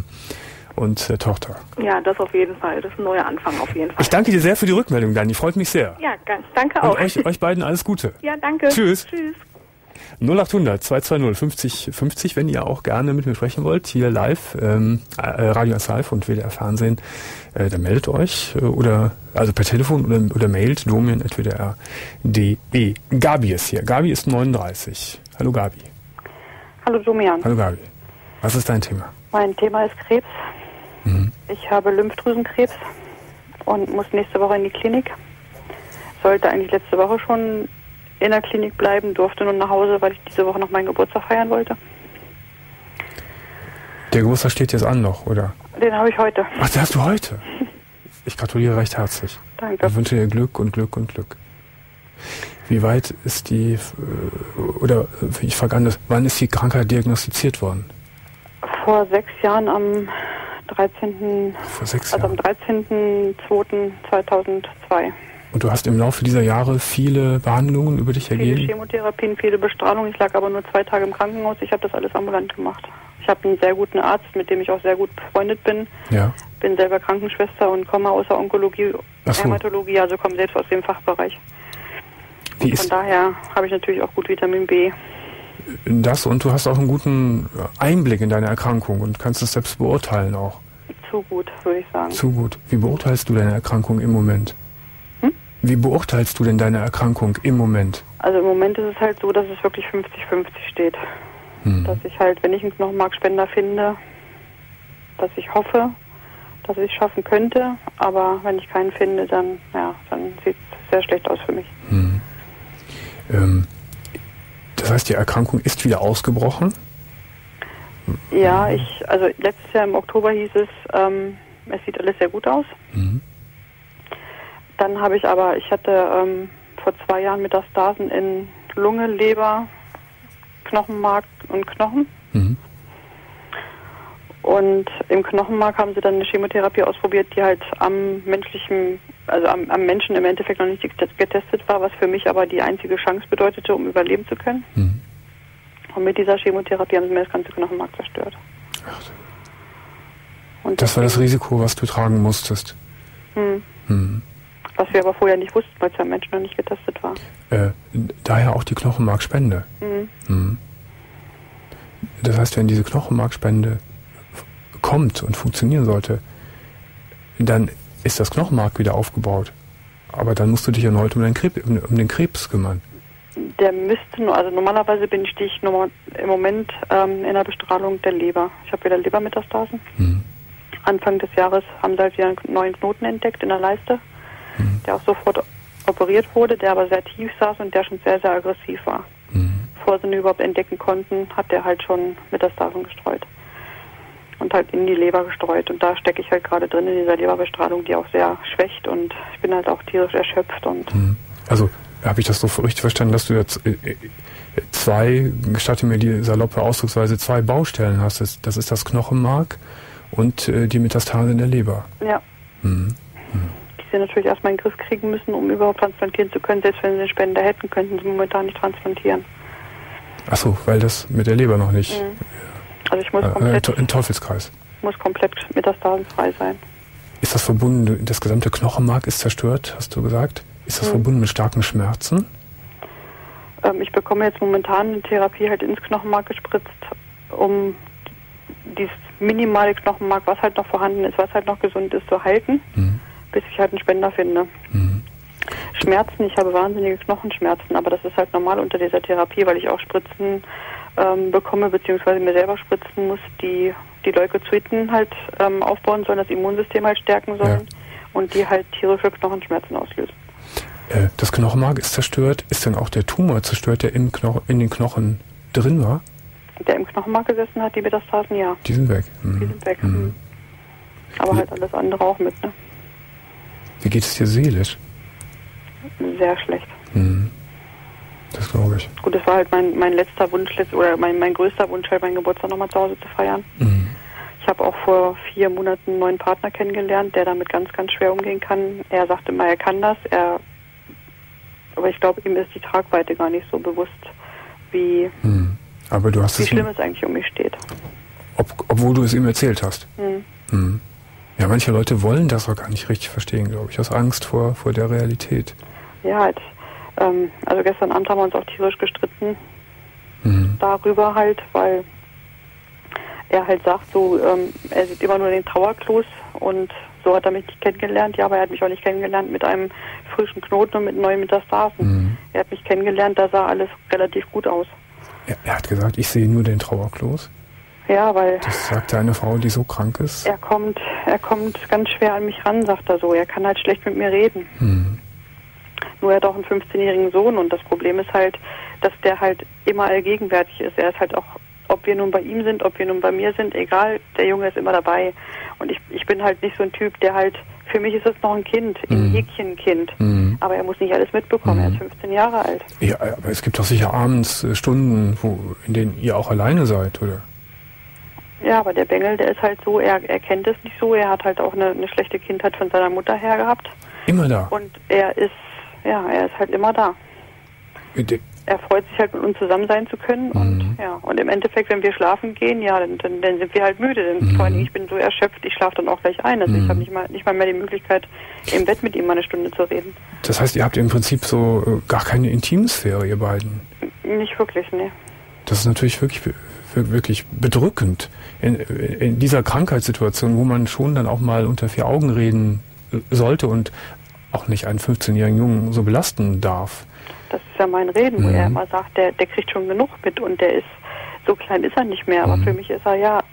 Tochter. Ja, das auf jeden Fall. Das ist ein neuer Anfang auf jeden Fall. Ich danke dir sehr für die Rückmeldung, Dani. Freut mich sehr. Ja, danke auch. Und euch beiden alles Gute. Ja, danke. Tschüss. Tschüss. 0800 220 50 50, wenn ihr auch gerne mit mir sprechen wollt, hier live, Radio 1 Live und WDR Fernsehen, dann meldet euch oder also per Telefon oder mailt domian@wdr.de. Gabi ist hier. Gabi ist 39. Hallo Gabi. Hallo Domian. Hallo Gabi. Was ist dein Thema? Mein Thema ist Krebs. Ich habe Lymphdrüsenkrebs und muss nächste Woche in die Klinik. Sollte eigentlich letzte Woche schon in der Klinik bleiben, durfte nur nach Hause, weil ich diese Woche noch meinen Geburtstag feiern wollte. Der Geburtstag steht jetzt an noch, oder? Den habe ich heute. Ach, den hast du heute? Ich gratuliere recht herzlich. Danke. Ich wünsche dir Glück und Glück und Glück. Wie weit ist die, oder ich frage anders, wann ist die Krankheit diagnostiziert worden? Vor 6 Jahren am 13. Vor 6 Jahren. Also am 13.02.2002. Und du hast im Laufe dieser Jahre viele Behandlungen über dich ergehen? Viele Chemotherapien, viele Bestrahlungen. Ich lag aber nur 2 Tage im Krankenhaus. Ich habe das alles ambulant gemacht. Ich habe einen sehr guten Arzt, mit dem ich auch sehr gut befreundet bin. Ja. Bin selber Krankenschwester und komme aus der Onkologie, Hämatologie, also komme selbst aus dem Fachbereich. Von daher habe ich natürlich auch gut Vitamin B. Das, und du hast auch einen guten Einblick in deine Erkrankung und kannst es selbst beurteilen auch. Zu gut, würde ich sagen. Zu gut. Wie beurteilst du deine Erkrankung im Moment? Wie beurteilst du denn deine Erkrankung im Moment? Also im Moment ist es halt so, dass es wirklich 50-50 steht. Dass ich halt, wenn ich einen Knochenmarkspender finde, dass ich hoffe, dass ich es schaffen könnte, aber wenn ich keinen finde, dann sieht es sehr schlecht aus für mich. Das heißt, die Erkrankung ist wieder ausgebrochen? Ja, also letztes Jahr im Oktober hieß es, es sieht alles sehr gut aus. Dann habe ich hatte vor 2 Jahren Metastasen in Lunge, Leber, Knochenmark und Knochen. Und im Knochenmark haben sie dann eine Chemotherapie ausprobiert, die halt am Menschen im Endeffekt noch nicht getestet war, was für mich aber die einzige Chance bedeutete, um überleben zu können. Und mit dieser Chemotherapie haben sie mir das ganze Knochenmark zerstört. Ach. Und das war das Risiko, was du tragen musstest. Was wir aber vorher nicht wussten, weil es am Menschen noch nicht getestet war. Daher auch die Knochenmarkspende. Das heißt, wenn diese Knochenmarkspende kommt und funktionieren sollte, dann ist das Knochenmark wieder aufgebaut. Aber dann musst du dich erneut um den Krebs kümmern. Der müsste nur, also normalerweise stehe ich im Moment in der Bestrahlung der Leber. Ich habe wieder Lebermetastasen. Anfang des Jahres haben sie halt wieder einen neuen Knoten entdeckt in der Leiste, der auch sofort operiert wurde, der aber sehr tief saß und der schon sehr, sehr aggressiv war. Bevor sie ihn überhaupt entdecken konnten, hat der halt schon Metastasen gestreut. Und halt in die Leber gestreut. Und da stecke ich halt gerade drin in dieser Leberbestrahlung, die auch sehr schwächt und ich bin halt auch tierisch erschöpft. Und also habe ich das so richtig verstanden, dass du jetzt gestatte mir die saloppe Ausdrucksweise, 2 Baustellen hast. Das ist das Knochenmark und die Metastase in der Leber. Ja. Die sie natürlich erstmal in den Griff kriegen müssen, um überhaupt transplantieren zu können. Selbst wenn sie einen Spender hätten, könnten sie momentan nicht transplantieren. Ach so, weil das mit der Leber noch nicht... Also ich muss komplett... Im Teufelskreis. Muss komplett metastasenfrei sein. Ist das verbunden, das gesamte Knochenmark ist zerstört, hast du gesagt? Ist das verbunden mit starken Schmerzen? Ich bekomme jetzt momentan eine Therapie halt ins Knochenmark gespritzt, um dieses minimale Knochenmark, was halt noch vorhanden ist, was halt noch gesund ist, zu halten, bis ich halt einen Spender finde. Schmerzen, ich habe wahnsinnige Knochenschmerzen, aber das ist halt normal unter dieser Therapie, weil ich auch Spritzen bekomme, beziehungsweise mir selber spritzen muss, die Leukozyten halt aufbauen sollen, das Immunsystem halt stärken sollen und die halt tierische Knochenschmerzen auslösen. Das Knochenmark ist zerstört. Ist dann auch der Tumor zerstört, der in den Knochen drin war? Der im Knochenmark gesessen hat, die Metastasen, ja. Die sind weg. Die sind weg. Aber halt alles andere auch mit, ne? Wie geht es dir seelisch? Sehr schlecht. Das glaube ich. Gut, das war halt mein letzter Wunsch, oder mein größter Wunsch, halt meinen Geburtstag nochmal zu Hause zu feiern. Ich habe auch vor 4 Monaten einen neuen Partner kennengelernt, der damit ganz, ganz schwer umgehen kann. Er sagte mal, er kann das, aber ich glaube, ihm ist die Tragweite gar nicht so bewusst, wie schlimm es eigentlich um mich steht. Obwohl du es ihm erzählt hast? Ja, manche Leute wollen das auch gar nicht richtig verstehen, glaube ich, aus Angst vor der Realität. Ja, also gestern Abend haben wir uns auch tierisch gestritten, darüber halt, weil er halt sagt, so, er sieht immer nur den Trauerklos und so hat er mich nicht kennengelernt. Ja, aber er hat mich auch nicht kennengelernt mit einem frischen Knoten und mit neuen Metastasen. Er hat mich kennengelernt, da sah alles relativ gut aus. Er hat gesagt, ich sehe nur den Trauerklos. Ja, weil... Das sagte eine Frau, die so krank ist. Er kommt ganz schwer an mich ran, sagt er so. Er kann halt schlecht mit mir reden. Nur er hat auch einen 15-jährigen Sohn und das Problem ist halt, dass der halt immer allgegenwärtig ist. Er ist halt auch, ob wir nun bei ihm sind, ob wir nun bei mir sind, egal, der Junge ist immer dabei. Und ich bin halt nicht so ein Typ, der halt, für mich ist es noch ein Kind, ein Häkchenkind. Aber er muss nicht alles mitbekommen, er ist 15 Jahre alt. Ja, aber es gibt doch sicher abends Stunden, in denen ihr auch alleine seid, oder? Ja, aber der Bengel, der ist halt so, er kennt es nicht so, er hat halt auch eine schlechte Kindheit von seiner Mutter her gehabt. Immer da? Und er ist halt immer da. Er freut sich halt, mit uns zusammen sein zu können und im Endeffekt, wenn wir schlafen gehen, dann sind wir halt müde. Vor allem, ich bin so erschöpft, ich schlafe dann auch gleich ein. Also ich habe nicht mal mehr die Möglichkeit, im Bett mit ihm mal eine Stunde zu reden. Das heißt, ihr habt im Prinzip so gar keine Intimsphäre, ihr beiden? Nicht wirklich, ne. Das ist natürlich wirklich bedrückend in dieser Krankheitssituation, wo man schon dann auch mal unter vier Augen reden sollte und auch nicht einen 15-jährigen Jungen so belasten darf. Das ist ja mein Reden, wo er immer sagt, der kriegt schon genug mit und der ist, so klein ist er nicht mehr, aber für mich ist er ja...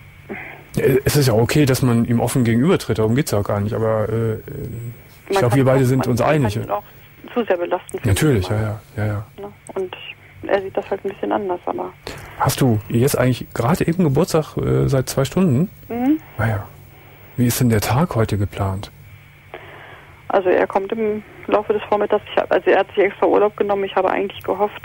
Es ist ja okay, dass man ihm offen gegenübertritt, darum geht es ja auch gar nicht, aber ich glaube, wir beide sind uns einig. Man kann ihn auch zu sehr belasten. Natürlich, ja. Und er sieht das halt ein bisschen anders, aber... Hast du jetzt eigentlich gerade eben Geburtstag seit 2 Stunden? Naja. Wie ist denn der Tag heute geplant? Also er kommt im Laufe des Vormittags, er hat sich extra Urlaub genommen. Ich habe eigentlich gehofft,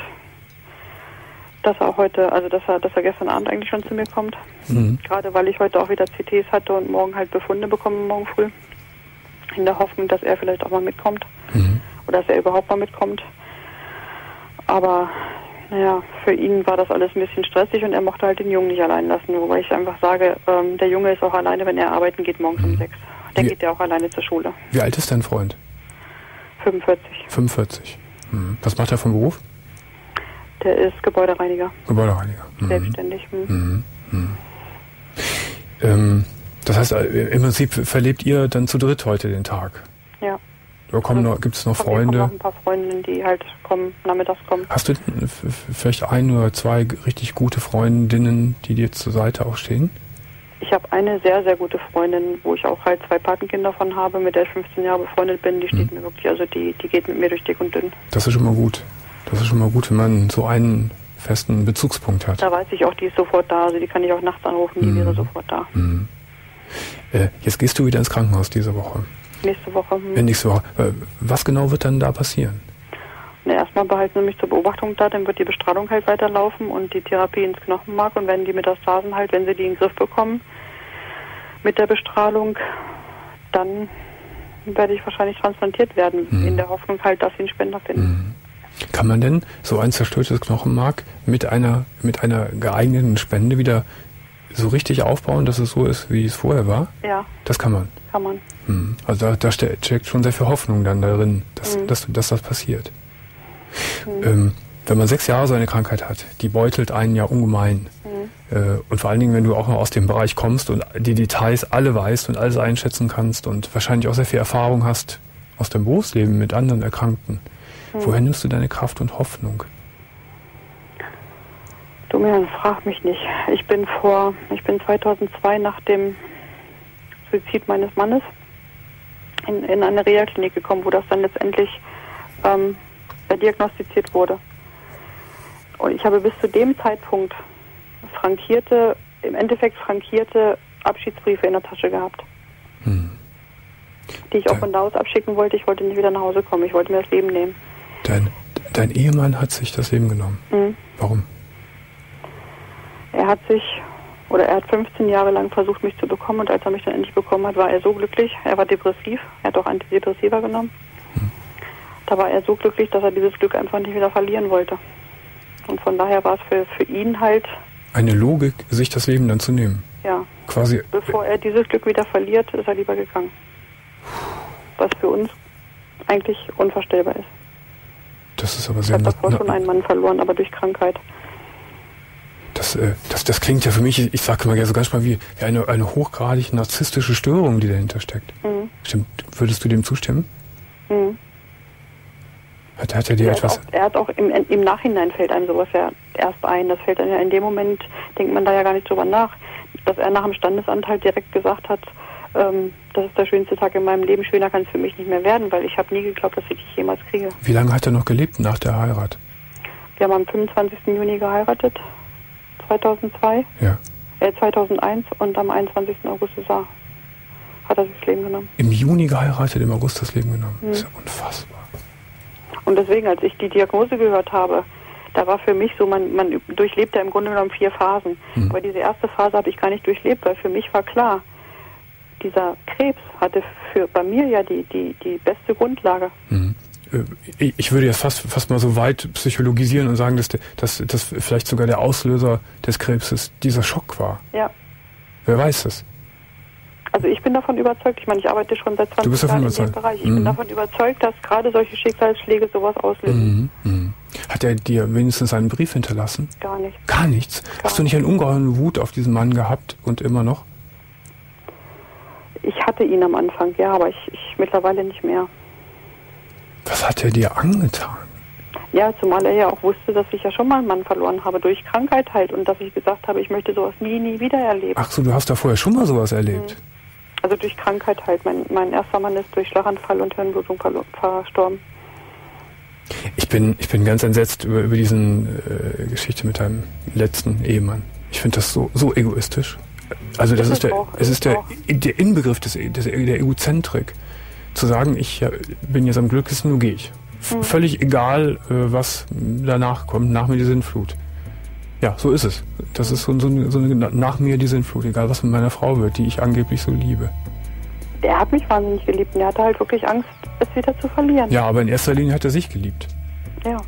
dass er heute, also dass er gestern Abend eigentlich schon zu mir kommt. Gerade weil ich heute auch wieder CTs hatte und morgen halt Befunde bekomme, morgen früh. In der Hoffnung, dass er vielleicht auch mal mitkommt. Oder dass er überhaupt mal mitkommt. Aber naja, für ihn war das alles ein bisschen stressig und er mochte halt den Jungen nicht allein lassen. Wobei ich einfach sage, der Junge ist auch alleine, wenn er arbeiten geht, morgens um 6. Dann geht er auch alleine zur Schule. Wie alt ist dein Freund? 45. 45. Was macht er vom Beruf? Der ist Gebäudereiniger. Selbstständig. Das heißt, im Prinzip verlebt ihr dann zu dritt heute den Tag? Ja. Oder gibt es noch Freunde? Noch ein paar Freundinnen, die halt nachmittags kommen. Hast du vielleicht 1 oder 2 richtig gute Freundinnen, die dir zur Seite auch stehen? Ich habe eine sehr, sehr gute Freundin, wo ich auch halt 2 Patenkinder von habe, mit der ich 15 Jahre befreundet bin. Die steht mir wirklich, also die geht mit mir durch dick und dünn. Das ist schon mal gut. Das ist schon mal gut, wenn man so einen festen Bezugspunkt hat. Da weiß ich auch, die ist sofort da. Also die kann ich auch nachts anrufen, die wäre sofort da. Jetzt gehst du wieder ins Krankenhaus diese Woche. Nächste Woche. Nächste Woche. Was genau wird dann da passieren? Na, erstmal behalten sie mich zur Beobachtung da, dann wird die Bestrahlung halt weiterlaufen und die Therapie ins Knochenmark und wenn die Metastasen halt, wenn sie die in den Griff bekommen mit der Bestrahlung, dann werde ich wahrscheinlich transplantiert werden, in der Hoffnung halt, dass sie einen Spender finden. Kann man denn so ein zerstörtes Knochenmark mit einer geeigneten Spende wieder so richtig aufbauen, dass es so ist, wie es vorher war? Ja. Das kann man? Kann man. Also da steckt schon sehr viel Hoffnung dann darin, dass das passiert. Wenn man 6 Jahre so eine Krankheit hat, die beutelt einen ja ungemein. Und vor allen Dingen, wenn du auch noch aus dem Bereich kommst und die Details alle weißt und alles einschätzen kannst und wahrscheinlich auch sehr viel Erfahrung hast aus dem Berufsleben mit anderen Erkrankten. Woher nimmst du deine Kraft und Hoffnung? Du mir frag mich nicht. Ich bin 2002 nach dem Suizid meines Mannes in eine Reha-Klinik gekommen, wo das dann letztendlich diagnostiziert wurde. Und ich habe bis zu dem Zeitpunkt im Endeffekt frankierte Abschiedsbriefe in der Tasche gehabt. Die ich auch von da aus abschicken wollte. Ich wollte nicht wieder nach Hause kommen. Ich wollte mir das Leben nehmen. Dein Ehemann hat sich das Leben genommen. Warum? Er hat 15 Jahre lang versucht, mich zu bekommen und als er mich dann endlich bekommen hat, war er so glücklich. Er war depressiv. Er hat auch Antidepressiva genommen. Da war er so glücklich, dass er dieses Glück einfach nicht wieder verlieren wollte. Und von daher war es für ihn halt... Eine Logik, sich das Leben dann zu nehmen. Ja. Quasi. Bevor er dieses Glück wieder verliert, ist er lieber gegangen. Was für uns eigentlich unvorstellbar ist. Das ist aber sehr... Ich habe davor schon einen Mann verloren, aber durch Krankheit. Das klingt ja für mich, ich sage mal so ganz mal wie eine hochgradig narzisstische Störung, die dahinter steckt. Mhm. Stimmt, würdest du dem zustimmen? Mhm. Hat er dir etwas... Er hat auch im Nachhinein fällt einem sowas ja erst ein. Das fällt dann ja in dem Moment, denkt man da ja gar nicht drüber nach. Dass er nach dem Standesanteil direkt gesagt hat, das ist der schönste Tag in meinem Leben, schöner kann es für mich nicht mehr werden, weil ich habe nie geglaubt, dass ich dich jemals kriege. Wie lange hat er noch gelebt nach der Heirat? Wir haben am 25. Juni geheiratet, 2002, 2001 und am 21. August hat er sich das Leben genommen. Im Juni geheiratet, im August das Leben genommen? Das ist ja unfassbar. Und deswegen, als ich die Diagnose gehört habe, da war für mich so, man durchlebt ja im Grunde genommen 4 Phasen. Aber diese erste Phase habe ich gar nicht durchlebt, weil für mich war klar, dieser Krebs hatte bei mir ja die beste Grundlage. Mhm. Ich würde jetzt fast mal so weit psychologisieren und sagen, dass vielleicht sogar der Auslöser des Krebses dieser Schock war. Ja. Wer weiß es? Also ich bin davon überzeugt, ich meine, ich arbeite schon seit 20 Jahren in dem Bereich. Ich bin davon überzeugt, dass gerade solche Schicksalsschläge sowas auslösen. Hat er dir wenigstens einen Brief hinterlassen? Gar nichts. Gar nichts? Hast du nicht einen ungeheuren Wut auf diesen Mann gehabt und immer noch? Ich hatte ihn am Anfang, ja, aber ich mittlerweile nicht mehr. Was hat er dir angetan? Ja, zumal er ja auch wusste, dass ich ja schon mal einen Mann verloren habe, durch Krankheit halt, und dass ich gesagt habe, ich möchte sowas nie wieder erleben. Ach so, du hast da vorher schon mal sowas erlebt? Also durch Krankheit halt. Mein erster Mann ist durch Schlaganfall und Hirnblutung verstorben. Ich bin ganz entsetzt über diesen Geschichte mit deinem letzten Ehemann. Ich finde das so egoistisch. Also das ist der Inbegriff der Egozentrik. Zu sagen, ich bin jetzt am glücklichsten, nun gehe ich. Völlig egal, was danach kommt, nach mir die Sintflut. Ja, so ist es. Das ist so eine nach mir die Sintflut, egal was mit meiner Frau wird, die ich angeblich so liebe. Der hat mich wahnsinnig geliebt und er hatte halt wirklich Angst, es wieder zu verlieren. Ja, aber in erster Linie hat er sich geliebt. Ja.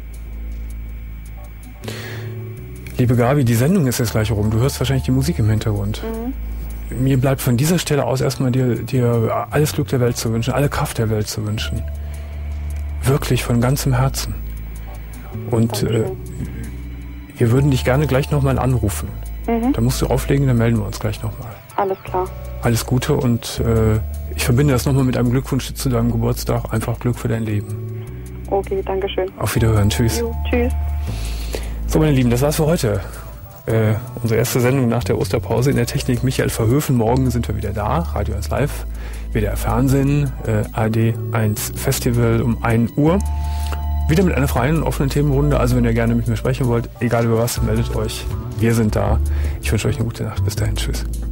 Liebe Gabi, die Sendung ist jetzt gleich rum. Du hörst wahrscheinlich die Musik im Hintergrund. Mir bleibt von dieser Stelle aus erstmal dir alles Glück der Welt zu wünschen, alle Kraft der Welt zu wünschen. Wirklich von ganzem Herzen. Und wir würden dich gerne gleich nochmal anrufen. Da musst du auflegen, dann melden wir uns gleich nochmal. Alles klar. Alles Gute und ich verbinde das nochmal mit einem Glückwunsch zu deinem Geburtstag. Einfach Glück für dein Leben. Okay, danke schön. Auf Wiederhören. Tschüss. Jo, tschüss. So, meine Lieben, das war's für heute. Unsere erste Sendung nach der Osterpause. In der Technik Michael Verhöfen. Morgen sind wir wieder da. Radio 1 Live, WDR Fernsehen, ARD 1 Festival um 1 Uhr. Wieder mit einer freien und offenen Themenrunde. Also wenn ihr gerne mit mir sprechen wollt, egal über was, meldet euch. Wir sind da. Ich wünsche euch eine gute Nacht. Bis dahin. Tschüss.